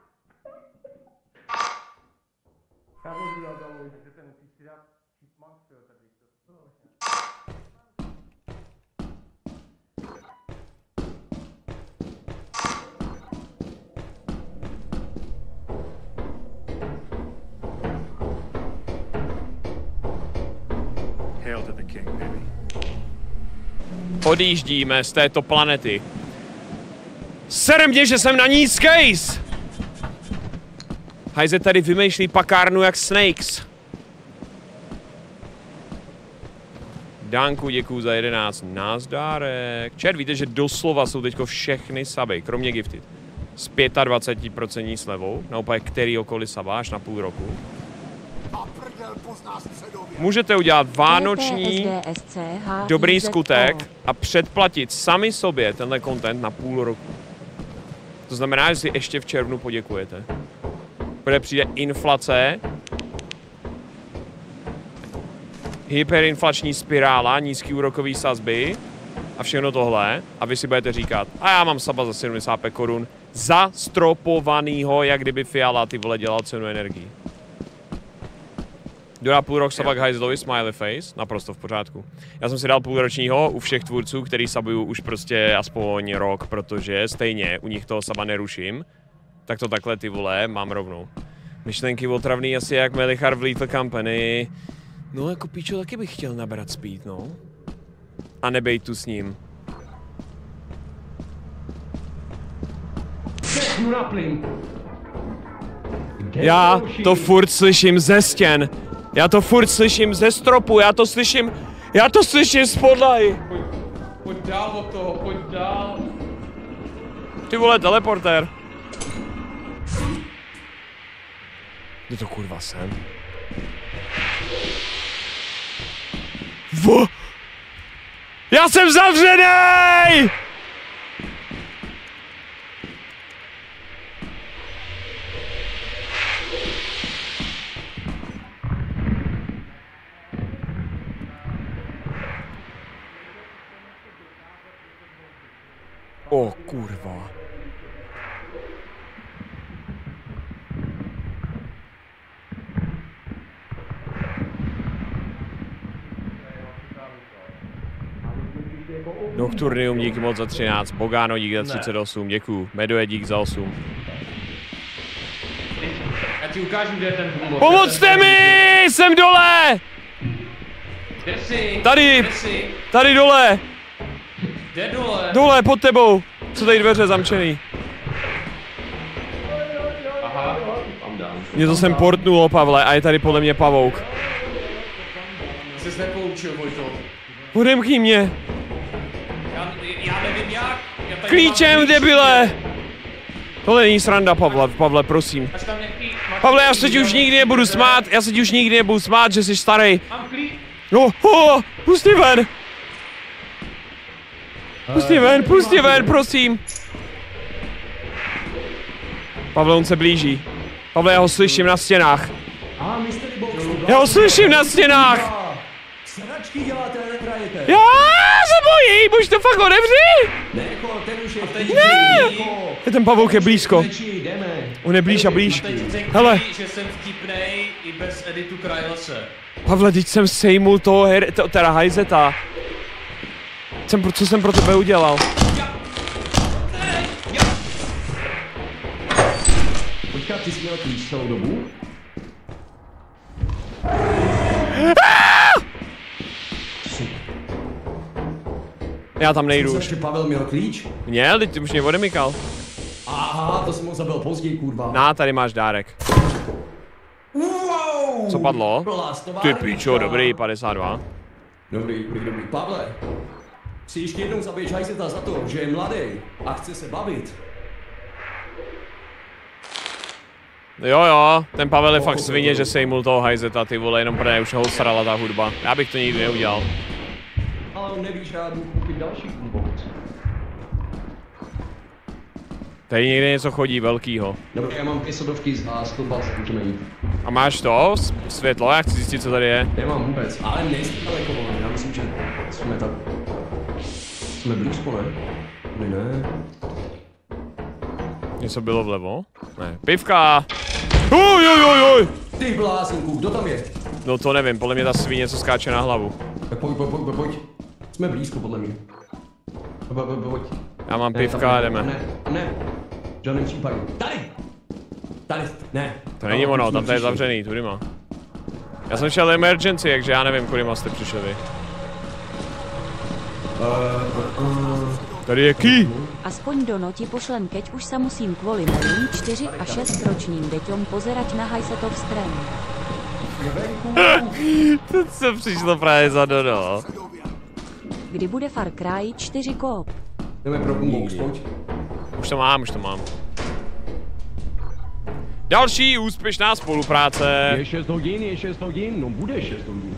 Já budu dát zavoj, že se musíš si dát chipmunk, tady to. Hail to the king, baby. Odjíždíme z této planety. Sere mě, že jsem na ní skejs! Hajze tady vymýšlí pakárnu jak Snakes. Dánku, děkuju za 11. Nazdárek. Čert, víte, že doslova jsou teďko všechny suby, kromě Gifted. S 25% slevou, na úplně kterýkoliv suba, až na půl roku. Můžete udělat vánoční dobrý skutek a předplatit sami sobě tenhle content na půl roku. To znamená, že si ještě v červnu poděkujete. Protože přijde inflace, hyperinflační spirála, nízký úrokový sazby a všechno tohle. A vy si budete říkat, a já mám saba za 75 korun zastropovanýho, jak kdyby Fiala ty vole dělal cenu energii. Dodá půl rok sabak hajzlovi, smiley face, naprosto v pořádku. Já jsem si dal půlročního u všech tvůrců, který sabuju už prostě aspoň rok, protože stejně u nich toho saba neruším. Tak to takhle ty vole mám rovnou. Myšlenky otravný asi jak Melichar v Little Company. No jako píčo, taky bych chtěl nabrat speed, no. A nebejt tu s ním. Já to furt slyším ze stěn. Já to furt slyším ze stropu, já to slyším z podlahy. Pojď dál od toho, pojď dál. Ty vole, teleportér. Jde to kurva sem. Já jsem zavřenej! O kurva. Nocturnium díky moc za 13, Bogano dík za 38, děkuju, Medoje dík za 8. Já ti ukážu, kde je ten bombok. Pomocte mi! Jsem dole! Kde jsi? Tady! Kde jsi? Tady dole! Kde dole? Dole, pod tebou! Co tady dveře zamčený? Aha. Mě to sem portnulo, Pavle, a je tady podle mě pavouk. Jsi nepoučil, Vojto. Odemkni mě! Já nevím jak. Klíčem, debile! Tohle není sranda, Pavle, prosím. Máš tam nějaký... Pavle, já se ti už nikdy nebudu smát, že jsi starý. Mám klíč. No, pusti ven! Pusti ven, prosím! Pavle, on se blíží. Pavle, já ho slyším na stěnách. Já ho slyším na stěnách! Sračky děláte, nehrajete. Já se bojím, už to fakt otevři! Neko, ten už je v teď. Ne! Ten pavouk je blízko. Jdeme. On je blíž a blíž. Teď řekni, Hele. že jsem vtipnej i bez editu Krajlese. Pavle, teď jsem sejmul toho teda hajzeta. Co jsem pro tebe udělal? Počkat, ty jsi měl klíč celou dobu? Já tam nejdu už. Ještě Pavel měl klíč? Měl, teď ty už mě odemykal. Aha, to jsem ho zabil později, kurva. Tady máš dárek. Wow! Co padlo? Blastová Ty rybička. pičo, dobrý, 52. Dobrý. Pavle, si ještě jednou zabiješ hajzeta za to, že je mladý a chce se bavit. Jo, ten Pavel je fakt svině, že sejmul toho hajzeta, ty vole, jenom protože už ho srala ta hudba. Já bych to nikdy neudělal. Ale on neví, že já jdu koupit další box. Tady někde něco chodí velkýho. Dobrý, já mám 2 sodovky a 120, můžeme jít. A máš to? Světlo? Já chci zjistit, co tady je. Nemám vůbec, ale nejsme daleko, já myslím, že jsme tak... Jsme blízko, ne? Ne. Něco bylo vlevo? Ne. Pivka! Oj! Ty blázinku, kdo tam je? No to nevím, podle mě ta svině, co skáče na hlavu. Tak pojď. Jsme blízko, podle mě. Pojď. Já mám pivka a jdeme. Ne. V žádném případě. Tady, ne. To není ono, tam to je zavřený, tudyma. Já jsem šel emergency, takže já nevím, kudyma jste přišli vy. Tady je key. Aspoň do noti pošlem, keď už sa musím kvôli mojím 4 a 6 ročním deťom pozerať na hajsetov strém. To co přišlo právě za Dodo. Kdy bude Far Cry 4 koop? Jdeme pro boombox, pojď. Už to mám. Další úspěšná spolupráce. Je 6 hodin, no bude 6 hodin.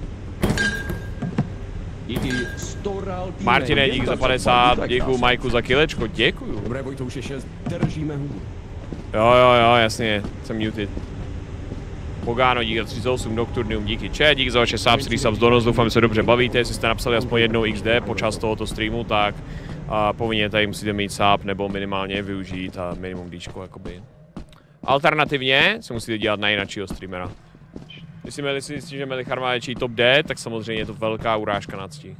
Díky Storal týme. Martine, dík za 50, děkuju Majku za kilečko, děkuju. Dobré, Vojto, už je 6, držíme hubu. Jo, jasně, jsem muted. Pogano, dík za 38, Nocturnium, díky chat, dík za vaše subs, resubs, donos, doufám, že se dobře bavíte, jestli jste napsali aspoň jednou XD počas tohoto streamu, tak povinně tady musíte mít sub, nebo minimálně využít a minimum díčko, jakoby. Alternativně se musíte dělat na jináčího streamera. Jestli si myslíte, že Melich Armáda je top D, tak samozřejmě je to velká urážka na ctí.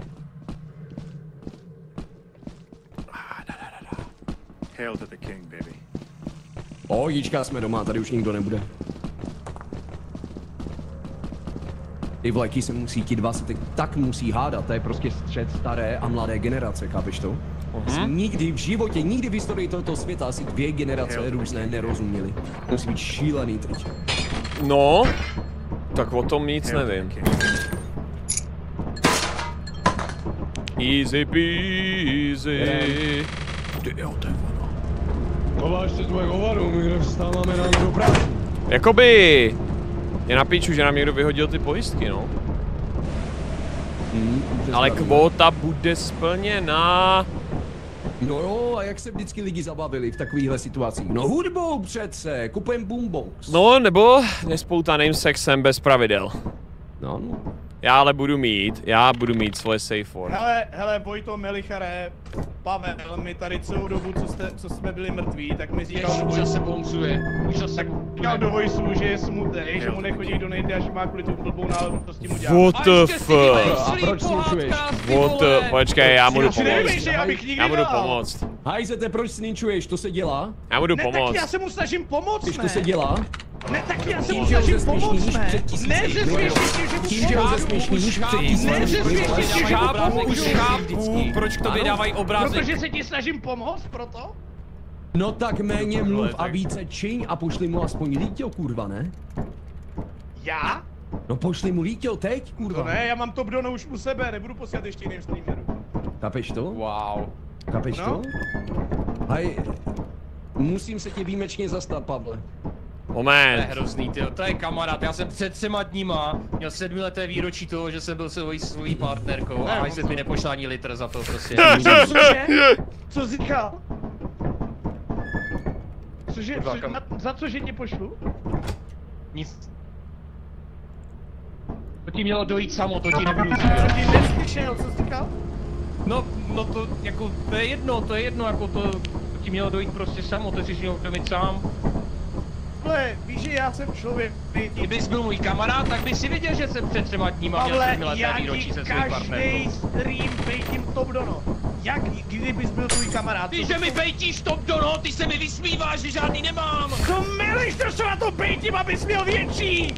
Hail to the king, baby. Jíčka, jsme doma, tady už nikdo nebude. Ty vlajky se musí, ti dva se tak musí hádat, to je prostě střed staré a mladé generace, chápeš to? Nikdy v životě, nikdy v historii tohoto světa asi 2 generace různé nerozuměli. Musí být šílený teď. No, tak o tom nic nevím. Easy peasy. Ty jo, to je ono. Kováš tvoje hovaru, my dostáváme na do práci. Jakoby... Je na píču, že nám někdo vyhodil ty pojistky, no. Ale kvóta bude splněna. No jo, a jak se vždycky lidi zabavili v takovýchhle situacích? No hudbou přece, kupujem boombox. No, nebo nespoutaným sexem bez pravidel. No. Já ale budu mít svoje safe word. Hele, Vojto, Melichare, Pavel, my tady celou dobu, co jsme byli mrtví, tak mi říkal do Už se pomcuje. říkal do voisu, že je smutný, že mu nechodí do nejde a že má kvůli tu blbou náladu, co s tím udělá. What the fuck? A proč snitchuješ? Počkej, já mu jdu pomoct. Já mu jdu pomoct. pomoct. Hajzete, proč snitchuješ? To se dělá? Já mu jdu Ne, tak pomoct. já se mu snažím pomoct, Když ne? to se dělá? Ne, tak já se mu Tím, že ho snažím pomoct, zesměšníš ne? před tisíci. Ne, Tím, že ho zesměšníš před tisíci. Chápu, proč k tobě dávají obrázek. Protože se ti snažím pomoct, proto? No tak méně mluv a více čiň a pošli mu aspoň líťo, kurva, ne? Já? No pošli mu líťo teď, To kurva. ne, já mám Top Dona už u sebe, nebudu posílat ještě jiným streamerům. Kapeš to? Wow. Kapeš No. to? Hej, musím se tě výjimečně zastat, Pavle. To je Moment. hrozný, tyjo, to je kamarád, já jsem před 3 dníma měl 7leté výročí toho, že jsem byl se svojí partnerkou a se mi nepošla ani litr za to prostě. Cože? Co jsi říkal? Cože? Za co, že tě pošlu? Nic. To ti mělo dojít samo, to ti nebudu Co říkat. ti neslyšel, co jsi říkal? No to jako, to je jedno, jako to ti mělo dojít prostě samo, to jsi měl uvědomit sám. Pavle, víš, že já jsem člověk, Kdybys byl můj kamarád, tak bys si viděl, že jsem před 3 dníma měl Pavle, 7leté já výročí ti se svojí partnerkou. každý stream bejtím Top Dono. Jak, kdybys byl tvůj kamarád? Ty, že mi bejtíš Top Dono, ty se mi vysmíváš, že žádný nemám! Co milíš, to se na to bejtím, abys měl větší!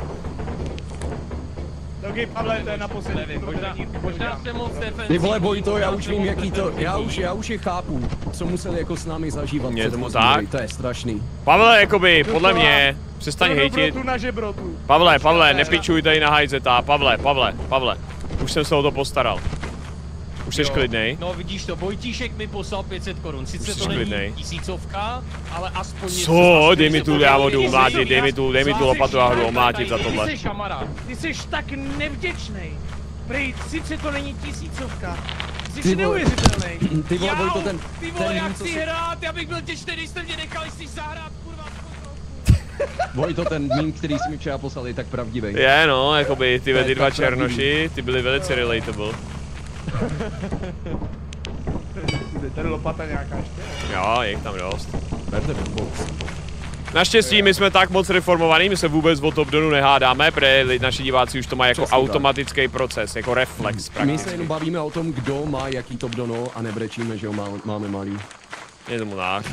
Ok, Pavle, to je naposledy. Nevím, možná jsem moc defensivní. Ty vole, Vojto, já už vím, jaký to, já už je chápu, co museli jako s námi zažívat. Je před tomu později, tak? To je strašný. Pavel, jakoby, podle mě, přestaň hejtit. Dobrotu na žebrotu. Pavle, nepičuj tady na hajzeta. Pavle. Už jsem se o to postaral. Už jsi klidnej. No vidíš to, Vojtíšek mi poslal 500 korun. Sice jsi to není klidnej. 1000, ale aspoň něco. Co? za Dej mi tu, já vodu umlátit, dej mi tu lopatu a hru omlátit za Ty tohle. jsi kamarád. Ty jsi tak nevděčnej. Prej, sice to není 1000, jsi Ty vole. neuvěřitelný. Ty vole, Vojto, ten jak mím, co chci si- hrát, já bych byl těžký, když jste mě nechali si zahrát, kurva. Vojto, ten mím, který jsi mi včera poslal, je tak pravdivý. Je no, jakoby ty To je ty dva tak pravdivý. černoši, ty byli velice relatable. Tady lopata nějaká ještě. Jo, je jich tam dost. Berte box. Naštěstí my jsme tak moc reformovaní, my se vůbec o Top Donu nehádáme, protože naši diváci už to mají jako Přesně tak. automatický proces, jako reflex My se prakticky. jenom bavíme o tom, kdo má jaký Top Dono a nebrečíme, že ho máme malý. Je tomu tak.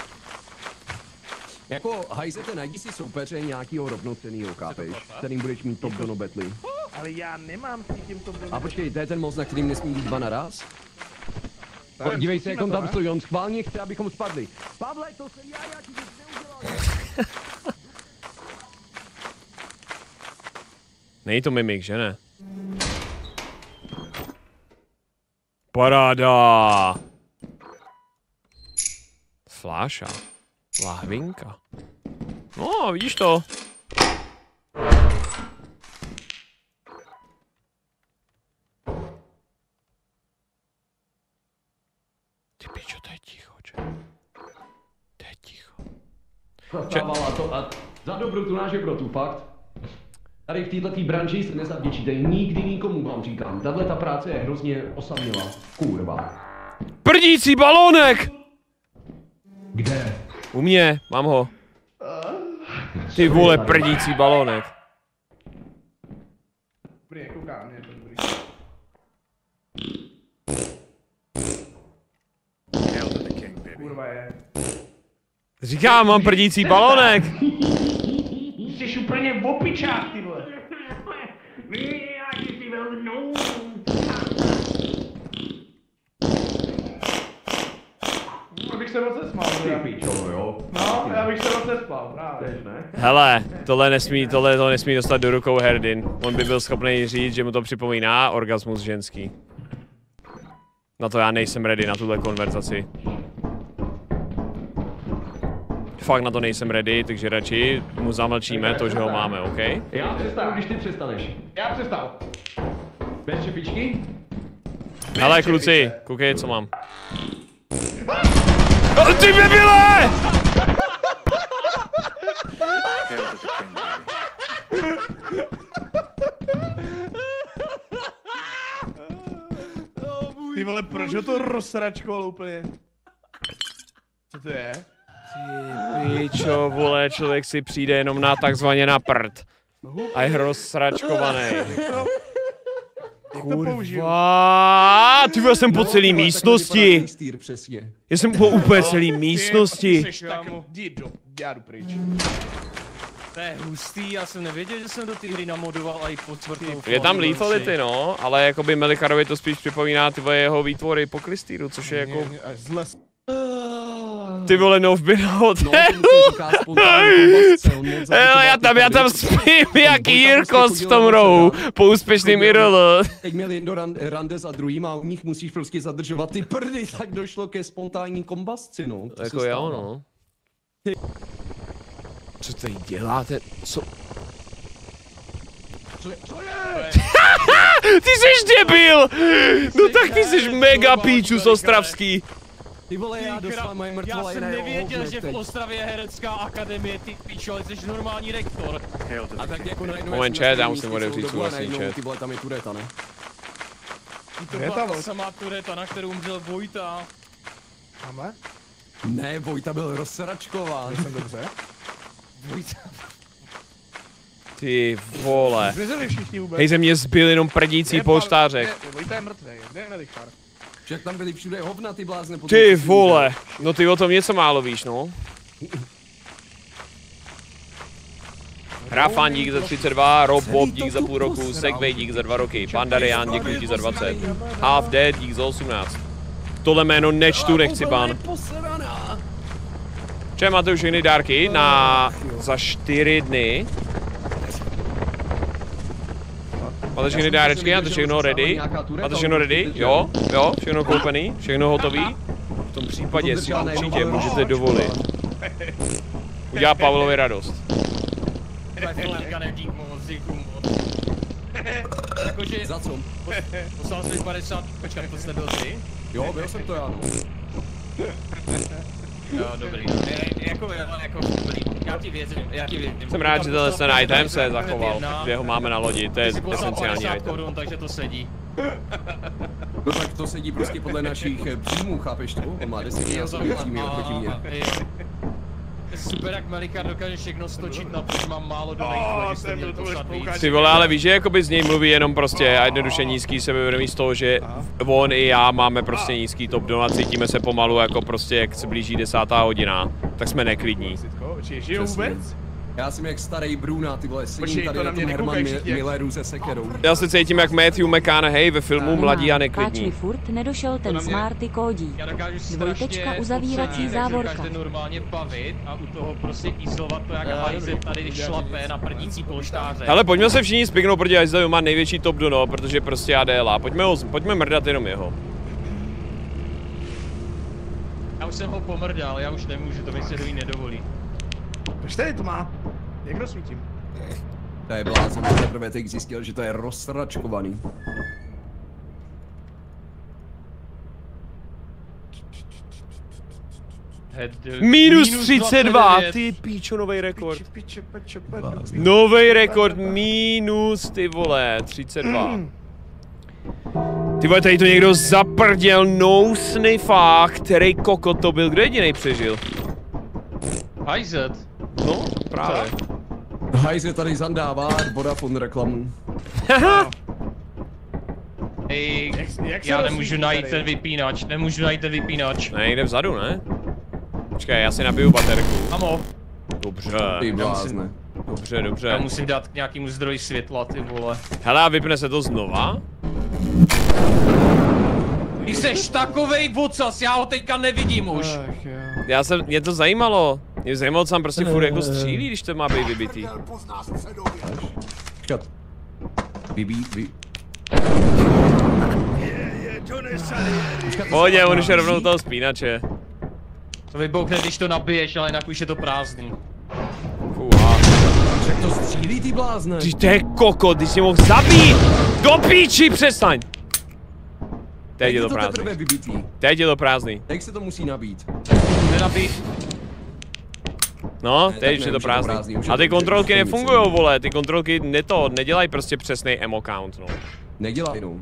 Jako, hajzete, najdi si soupeře nějakýho rovnocenýho, kápeš, kterým budeš mít Top Dono battle. Ale já nemám s tím Top Dono. A počkej, to je ten most, na kterým nesmí být dva naraz? Dívej se, jak on tam stojí, on schválně chce, abychom spadli. Pavle, to jsem já ti nic neudělal. Není to mimik, že ne? Paráda! Fláša. Lahvinka. No, vidíš to? Ty pičo, to je ticho, že? To je ticho. Zastávala to a za dobrotu náš dobrotu, fakt. Tady v této branži se nezavděčíte nikdy nikomu, vám říkám. Tahle ta práce je hrozně osamělá. Kurva. Prdící balónek! Kde? U mě, mám ho. Ty vole, prdící balónek. Dobrý, koukám, je to dobrý. Hail to the king, baby. Kurva je. Říkám, mám prdící balónek. Jsi úplně v opičách, ty vole. Abych se rozesmál, jo. No, já bych se rozesmál, právě. Hele, tohle to nesmí dostat do rukou Herdin. On by byl schopný říct, že mu to připomíná orgasmus ženský. Na to já nejsem ready, na tuhle konverzaci. Fakt na to nejsem ready, takže radši mu zamlčíme to, že ho máme, OK? Já přestanu, když ty přestaneš. Já přestal. Bez čepičky? Hele kluci, koukej, co mám. Oh, ty debile! Ty vole, proč ho to rozsračkoval úplně? Co to je? Píčo, vole, člověk si přijde jenom na takzvaně na prd. A je rozsračkovaný. Kurva, ty já jsem po celé místnosti. Já jsem po úplně celé místnosti. Já jdu pryč. To je hustý, já jsem nevěděl, že jsem do té hry namodoval a i po čtvrtou. Je tam lethality, no, ale jakoby Melikarovi to spíš připomíná ty jeho výtvory po klistýru, což je jako... Ty vole, no v hotel. Já tam spím jak Jirkos v tom rohu, po úspěšným IRL. Teď měli jedno rande za druhým a u nich musíš prostě zadržovat ty prdy, tak došlo ke spontánní kombasci, no. Jako jo, no. Co tady děláte? Co? Co je? Ty jsi debil! No tak ty jsi mega píčus ostravský. Ty vole, já dostala moje mrtvola já jsem nevěděl, že v Ostravě je herecká akademie, ty píčo, ale jsi normální rektor. A tak jako najednou... Moment, chat, já musím otevřít svůj vlastní chat. Ty vole, tam je tureta, ne? To byla ta samá tureta, na kterou umřel Vojta. Máme? Ne, Vojta byl rozsračkován. Jsem dobře. Vojta. Ty vole. Zmizeli všichni vůbec. Hej, ze mě zbyl jenom prdící polštářek. Vojta je mrtvý, kde je Melichar? Však tam byli všude hovna, ty blázne. Ty vole, no ty o tom něco málo víš, no. Hrafan dík za 32, Rob Bob dík za půl roku, Segway dík za 2 roky, Pandarian děkuji ti za 20, Half Dead dík za 18. Tohle jméno nečtu, nechci ban. Čem, máte už všechny dárky za 4 dny. Máte všechny dárečky, máte všechno ready? Máte všechno ready? Jo, všechno koupený, všechno hotový. V tom případě si určitě můžete dovolit. Udělá Pavlovi radost. Jakože... Za co? Poslal jsi 50, počkat, to jste byl ty? Jo, byl jsem to já, no. Jo, dobrý. Jako dobrý. Já ti věřím. Jsem rád, že tenhle item se zachoval, že ho máme na lodi, to je esenciální item. Korun, takže to sedí. No tak to sedí prostě podle našich příjmů, chápeš to? On má 10 násobně příjmy oproti mě. Super, jak Melikar dokáže všechno stočit na to, že mám málo donatů, takže jste měli poslat víc. Ty vole, ale víš, že jakoby z něj mluví jenom prostě a jednoduše nízký sebevědomí z toho, že on i já máme prostě nízký top donat, cítíme se pomalu jako prostě, jak se blíží 10. hodina, tak jsme neklidní. Žijou vůbec? Já jsem jak starý Bruna, ty vole, sedím tady na tom Herman Milleru se sekerou. Já se cítím jak Matthew McConaughey ve filmu Mladí a neklidní. Páč mi furt nedošel ten smarty kódí. Dvojtečka uzavírací závorka. Dokážete normálně bavit a u toho prostě isolovat to, jak hajze tady šlape na prdící polštáře. Hele, pojďme se všichni spiknout, protože Hajzdovi má největší top dono, protože prostě ADLA. Pojďme mrdat jenom jeho. Já už jsem ho pomrdal, já už nemůžu, to mi se dojí nedovolí. Proč tady to má? Jak rozsvítím? To je blázen, teprve teď zjistil, že to je rozsračkovaný. Minus 32, ty píčo, novej rekord. Novej rekord, minus, ty vole, 32. Ty vole, tady to někdo zaprděl, no sniffa, který kokot to byl, kdo jedinej přežil? Hajzet. No, právě. Hajze tady zandává Vodafone reklamu. Hej, já nemůžu najít ten vypínač, Ne, někde vzadu, ne? Počkej, já si nabiju baterku. Amo. Dobře. Ty blázne. Dobře. Já musím dát k nějakému zdroji světla, ty vole. Hele, a vypne se to znova? Ty seš takovej vocas, já ho teďka nevidím už. Mě to zajímalo. Mě zajímalo, co tam prostě furt jako střílí, když to má být vybitý. Počkat. Pohodě, on už je rovnou toho spínače. To vybouchne, když to nabiješ, ale jinak už je to prázdný. Fuha. Jak to střílí, ty blázne? Ty to je kokot, ty jsi mohl zabít! Do píči, přestaň! Teď je to prázdný. Teď je to prázdný. Jak se to musí nabít? Nenabít. No, teď už je to prázdný. A ty kontrolky nefungujou, vole, ty kontrolky nedělají prostě přesný ammo count, no. Nedělají, no.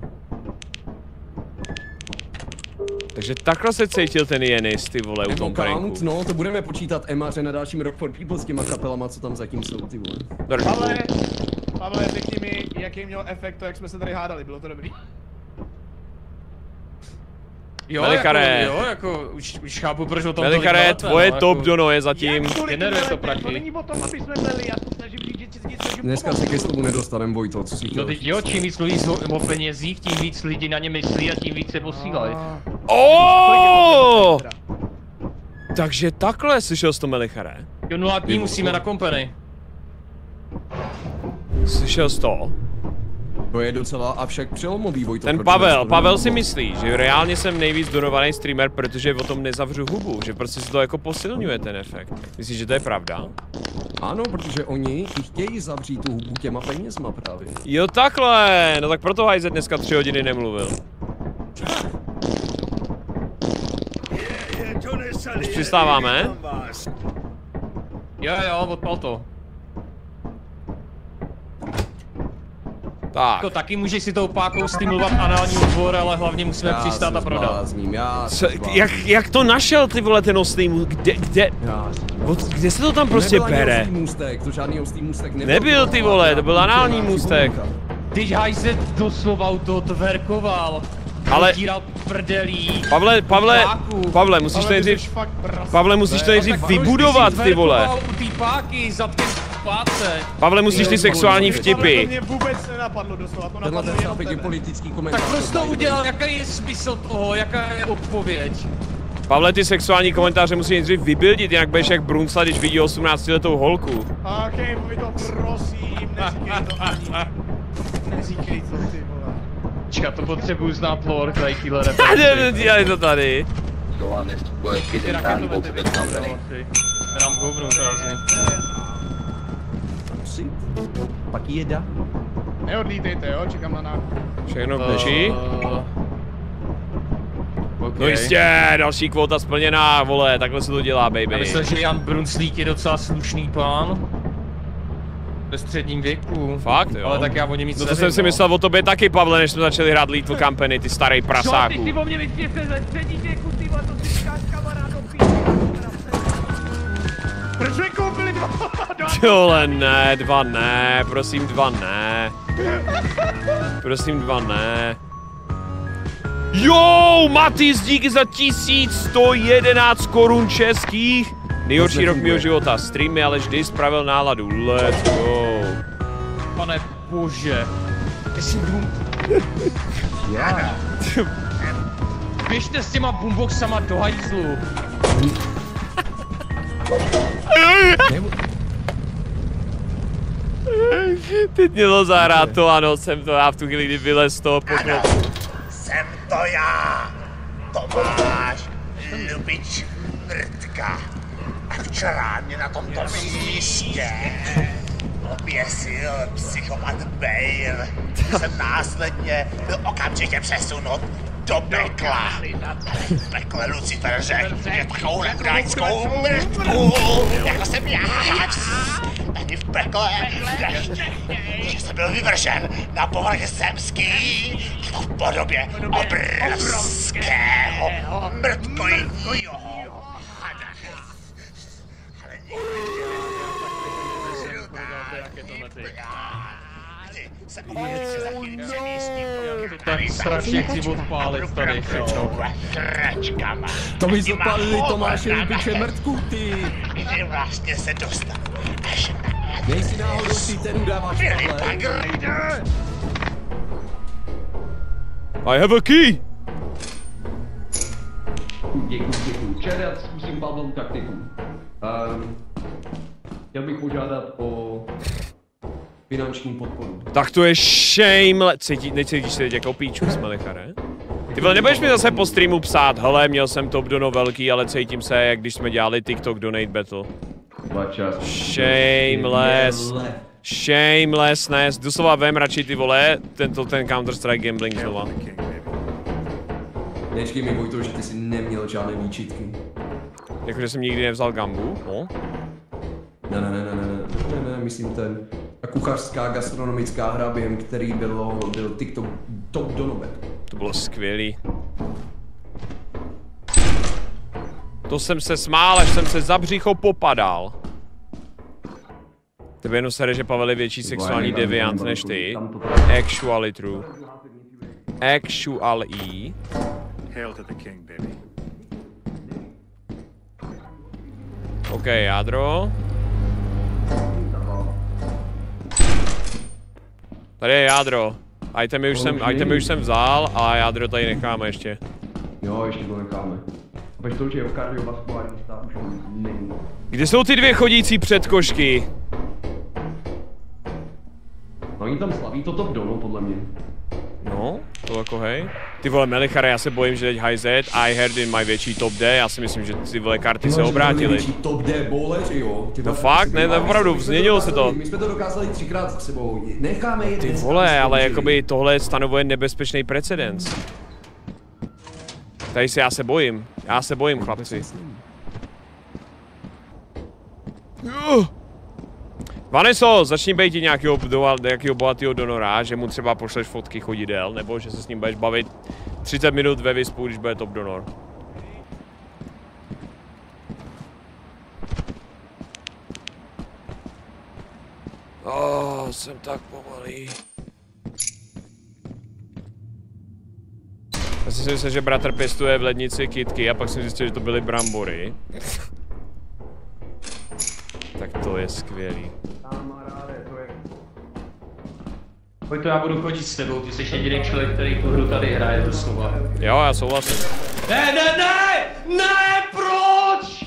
Takže takhle se cítil ten Jenis, ty vole, u tom pranku. No, to budeme počítat Emaře na dalším Rock for People s těma kapelama, co tam zatím jsou, ty vole. Pavle, řekni mi, jaký měl efekt to, jak jsme se tady hádali, bylo to dobrý? Jo, jako už chápu, proč o tom Melikare, tvoje top dono je zatím. Generuje to prachy. To není o tom, aby jsme byli, já to snažím říct, že ti snažím Dneska se ke slovu nedostanem, Vojto, co si chtěl? No teď jo, čím víc mluvíš o penězích, tím víc lidí na ně myslí a tím víc se posílají. Takže takhle, slyšel jsi to, Melikare? Jo, 0 dní musíme na company. Slyšel jsi to? To je docela avšak přelomový, Vojto. Ten Pavel si myslí, že reálně jsem nejvíc donovaný streamer, protože o tom nezavřu hubu, že prostě se to jako posilňuje ten efekt. Myslíš, že to je pravda? Ano, protože oni chtějí zavřít tu hubu těma penězma právě. Jo takhle, no tak proto Hajze dneska 3 hodiny nemluvil. Už přistáváme? Jo, odpal to. Tak. Jako taky můžeš si tou pákou stimulovat anální odbor, ale hlavně musíme přistát a prodat. Jak to našel, ty vole, ten oslý můstek? Kde se to tam prostě bere? To žádný oslý můstek nebyl, ty vole, to byl anální můstek. Teď Hajze doslova to tverkoval. Ale prdelí. Pavle, musíš to nejdřív... Pavle, musíš to nejdřív vybudovat, ty vole. Pavle, musíš ty sexuální vtipy. To mě vůbec nenapadlo doslova, to napadlo jenom tebe. Politický komentář. Tak proč to udělal, jaký je smysl toho, jaká je odpověď? Pavle, ty sexuální komentáře musíš nejdřív vybildit, jinak budeš jak Brunsla, když vidí 18letou holku. Okej, mluví to, prosím, neříkej to ani. Neříkej to, ty vole. Čeká, to potřebuju znát lore, tady tyhle referenci. Dělej to tady. Ty raketovety vypadám tady. Dám hovnu krásně. Pak jeda. Neodlítejte, jo, čekám na nás. Všechno končí? No jistě, další kvóta splněná, vole, takhle se to dělá, baby. Já myslím, že Jan Brunslík je docela slušný pán. Ve středním věku. Fakt, jo? Ale tak já o něm nic nevím, jsem si myslel o tobě taky, Pavle, než jsme začali hrát Lethal Company, ty starý prasáku. Co, ty si o mě myslíš, že ve středním věku, ty vole, to si říkáš kamarád do Proč jsme koupili dva? Tyhle ne, 2 ne, prosím 2 ne. Prosím 2 ne. Jo, Matýs, díky za 1111 korun českých. Nejhorší rok mého života, streamy ale vždy spravil náladu, let's go. Pane bože. Jestli boom... Já. Běžte s těma boomboxama do hajzlu. Teď mělo zahrát to, ano, jsem to já v tu chvíli, kdy vylez z toho poklepu. Jsem to já, Tomáš Lubič Mrtka. A včera mě na tomto místě oběsil psychopat Bale. Jsem následně byl okamžitě přesunut do pekla. V pekle Lucifer řekl, že takovou nebudáňskou mrtku, jako jsem já, ani v pekle nechtějí, že jsem byl vyvržen na pohradě zemský v podobě obrovského mrtkojího hada. Ale nikdy se opět za chvíli přemístím Tak strašně chci odpálit tady všechno. To mi zapálili Tomáše Lubiče Mrtku, ty. Kdy vlastně se dostanu až na... Nejsi náhodou si ten udáváš Pavle. I have a key! Děkuji. Včera zkusím Pavlovu taktiku. Chtěl bych požádat o finanční podporu. Tak to je shame. Necítíš se teď jako píču, Melikare? Ty vole, nebudeš mi zase po streamu psát, hele, měl jsem top dono velký, ale cítím se, jak když jsme dělali TikTok Donate Battle. Shameless. Shamelessness. Doslova vem radši ty vole, ten Counter-Strike gambling znova. Nečkej mi, Vojto, že ty jsi neměl žádné výčitky. Jakože jsem nikdy nevzal gambu? No. Ne, myslím ten kuchařská gastronomická hra, během který byl TikTok top dono. To bylo skvělý. To jsem se smál, až jsem se za břicho popadal. Tebe jenom sere, že Pavel je větší sexuální deviant než ty. Actually true. Actually. Hail to the king, baby. OK, jádro. Tady je jádro. Itemy už jsem vzal, a jádro tady necháme ještě. Jo, ještě to necháme. A to, že je v kardiovaskulární stav už není. Kde jsou ty dvě chodící předkošky? No oni tam slaví to top dono, podle mě. No, to jako hej. Ty vole Melichare, já se bojím, že teď HiZ, iHerdin mají větší top D, já si myslím, že ty vole karty se obrátily. Větší top D bowler, jo? No fakt, ne, opravdu, změnilo se to. My jsme to dokázali 3krát s sebou, necháme je... Ty vole, ale jakoby tohle stanovuje nebezpečný precedens. Tady já se bojím chlapci. Vaneso, začni bejtit nějakého bohatého donora, že mu třeba pošleš fotky chodidel, nebo že se s ním budeš bavit 30 minut ve Vispu, když bude top donor. Jsem tak pomalý. Já jsem si myslel, že bratr pěstuje v lednici kytky a pak jsem zjistil, že to byly brambory. Tak to je skvělý. Pojď to, já budu chodit s tebou, ty jsi jediný člověk, který tu hru tady hraje doslova. Jo, já souhlasím. Ne, proč?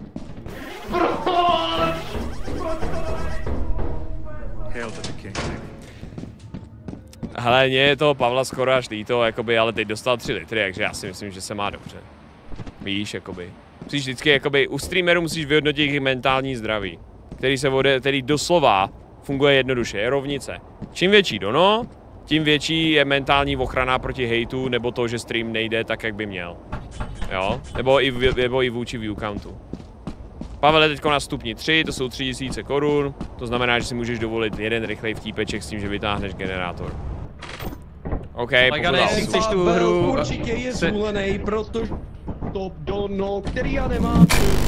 Hail to the king, baby. Hele, mě je toho Pavla skoro až líto, jakoby, ale teď dostal 3 litry, takže já si myslím, že se má dobře. Víš, jakoby. Musíš vždycky, jakoby, u streamerů musíš vyhodnotit jejich mentální zdraví, který doslova funguje jednoduše, je rovnice. Čím větší dono, tím větší je mentální ochrana proti hejtu, nebo to, že stream nejde tak, jak by měl. Jo? Nebo i vůči view countu. Pavel je teďko na stupni 3, to jsou 3000 korun, to znamená, že si můžeš dovolit jeden rychlej vtípeček s tím, že vytáhneš generátor. OK, jestli chceš tu hru... Určitě je zvolený, protože top dono, který já nemám.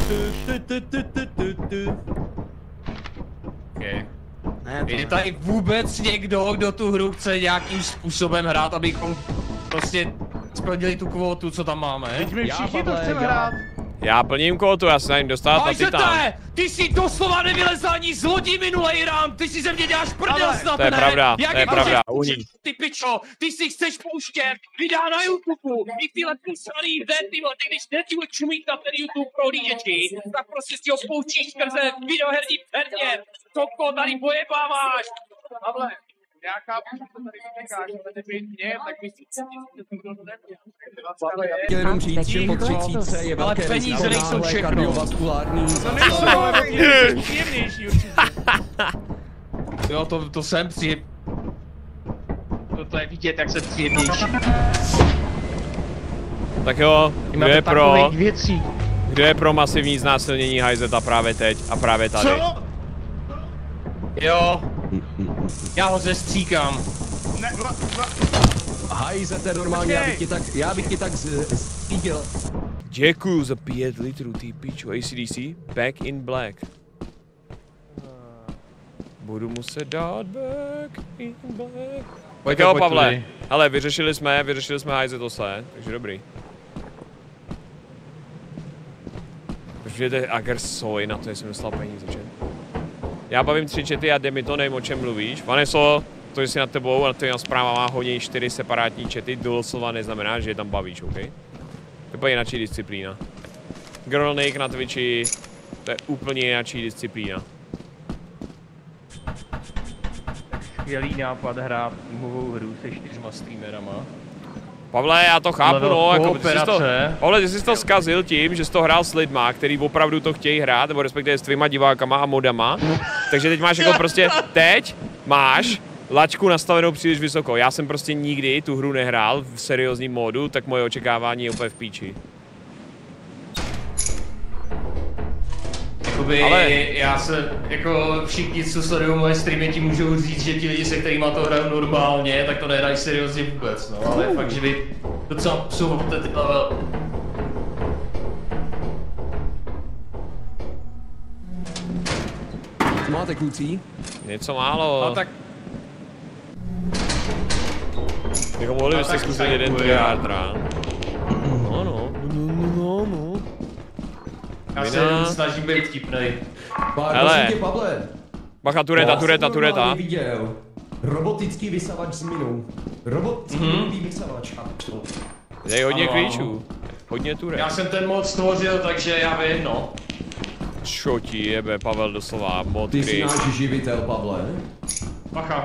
Okay. Je tady vůbec někdo, kdo tu hru chce nějakým způsobem hrát, abychom prostě splnili tu kvótu, co tam máme? Teď my všichni to chceme hrát. Já plním kvótu, já se na ním dostat na titán. Ty jsi doslova nevylezl ani z lodí minulej rám, ty si ze mě děláš prdel snad, to je ne? pravda, Jak to je pravda, ty pičo, ty si chceš pouštět videa na YouTube, i tyhle písaný ty když nechci čumít na ten YouTube prohlížeči, tak prostě si ho pouštíš skrze videoherní perně, Toko, tady pojebáváš. Pavle, já chápu, že to tady říkáš, ale nebejt mě, tak myslíš, že to neměl. Chtěl jenom říct, že po 30 je velké peníze nejsou všechno. Kardiovaskulární. To nejsou, ale příjemnější určitě. Jo, to jsem příjemný. To je vidět, jak jsem příjemnější. Tak jo, kdo je pro masivní znásilnění HiZeta právě teď a právě tady? Co? Jo. Já ho zestříkám. HiZete normálně, já bych ti tak střídil. Děkuju za 5 litrů, ty piču. AC/DC, Back in Black. Budu muset dát Back in Black. Tak jo, Pavle. Hele, vyřešili jsme HiZetose, takže dobrý. Proč jdete Agersoy, na to jsem dostal peníze, že? Já bavím 3 chaty a jde mi to, nevím, o čem mluvíš. Vaneso, to, že si nad tebou a nad těma zprávama hodí 4 separátní chaty, doslova neznamená, že je tam bavíš, OK? To je jináčí disciplína. Girl Nick na Twitchi, to je úplně jináčí disciplína. Skvělý nápad hrát týmovou hru se 4 streamerama. Pavle, já to chápu, no, jako kooperace. Ty jsi to zkazil tím, že jsi to hrál s lidma, který opravdu to chtějí hrát, nebo respektive s tvýma divákama a modama. Takže teď máš jako prostě, teď máš laťku nastavenou příliš vysoko. Já jsem prostě nikdy tu hru nehrál v seriózním módu, tak moje očekávání je úplně v píči. Ale já se, jako všichni, co sledují moje streamy, ti můžou říct, že ti lidi, se kterýma to hrajou normálně, tak to nehrají seriózně vůbec, no, ale fakt, že vy docela psujete ty level. Co máte, kluci? Něco málo. No tak... Jako mohli byste zkusit jeden triádra. No. Já se snažím být vtipnej. Hele. Pavle. Bacha, tureta. Viděl. Robotický vysavač s minou. Robotický vysavač. Je hodně klíčů. Hodně turet. Já jsem ten mod stvořil, takže já vím, no. Čo ti jebe, Pavel, doslova mod Ty jsi náš živitel, Pavle. Bacha.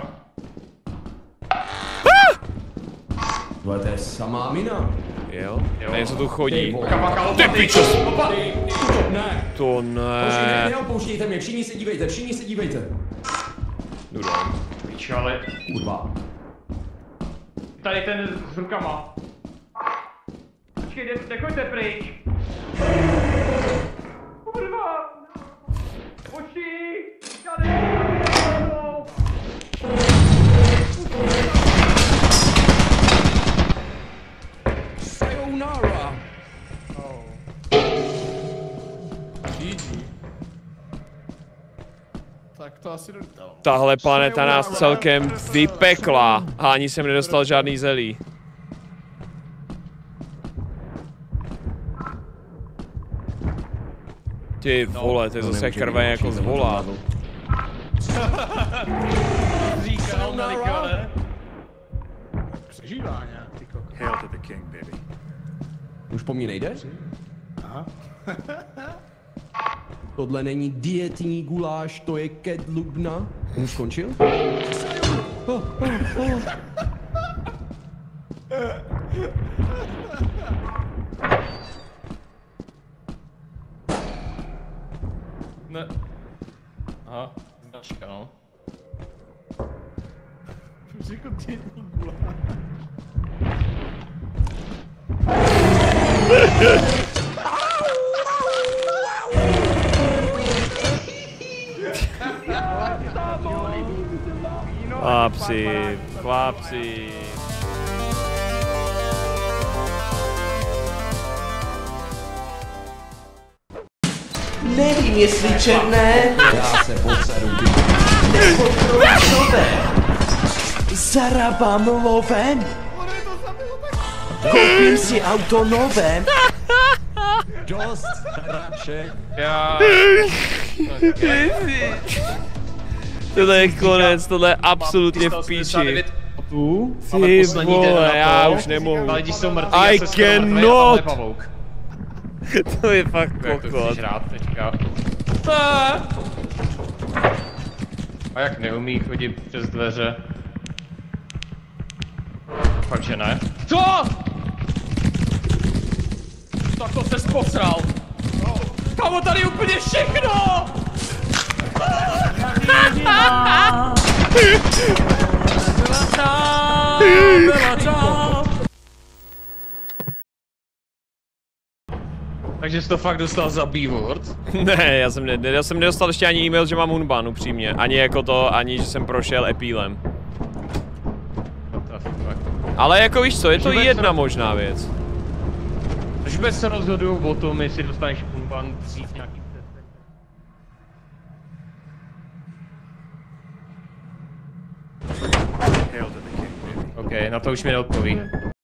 To je samá mina. Jo? Něco tu chodí. Bacha, Ty pičo! Ne. To ne. Neopouštějte mě, všichni se dívejte. Jdu dál. Pič, ale... Kurva. Tady ten s rukama. Počkej, nechoďte pryč. Kurva! Oči! Sayonara. Tak to asi dostal. Tahle planeta nás celkem vypekla a ani jsem nedostal žádný zelí. Ty vole, to je zase krve jako z vola. Říkal Nalikone. Přežívá nějak, ty koko. Hail to the king, baby. Už po mně nejde? Aha. Tohle není dietní guláš, to je kedlubna. Už skončil? Ne. Aha, značka, no. Už jako dietní guláš. Chlapci. Nevím, jestli černé Já se poseru. nebo průzové. Zarabám lovem. Koupím si auto nové. Dost, hráček. Já... Tohle je konec, tohle je absolutně v píči. Ty vole, já už nemohu. Ale když jsou mrtví, I já se skoro mrtvej a cannot. tohle je pavouk. To je fakt Jak to kokot. chceš rád teďka? A jak neumí chodit přes dveře? Fakt, že ne? Co? Tak to se posral. Kamo, tady úplně všechno! Takže jsi to fakt dostal za B-word? Ne, já jsem nedostal ještě ani e-mail, že mám unban, upřímně. Ani jako to, ani že jsem prošel epílem. Ale jako víš co, je to jedna možná věc. Takže vůbec se rozhoduju o tom, jestli dostaneš unban dřív nějaký test. Hail to the king, baby. OK, na to už mi neodpoví.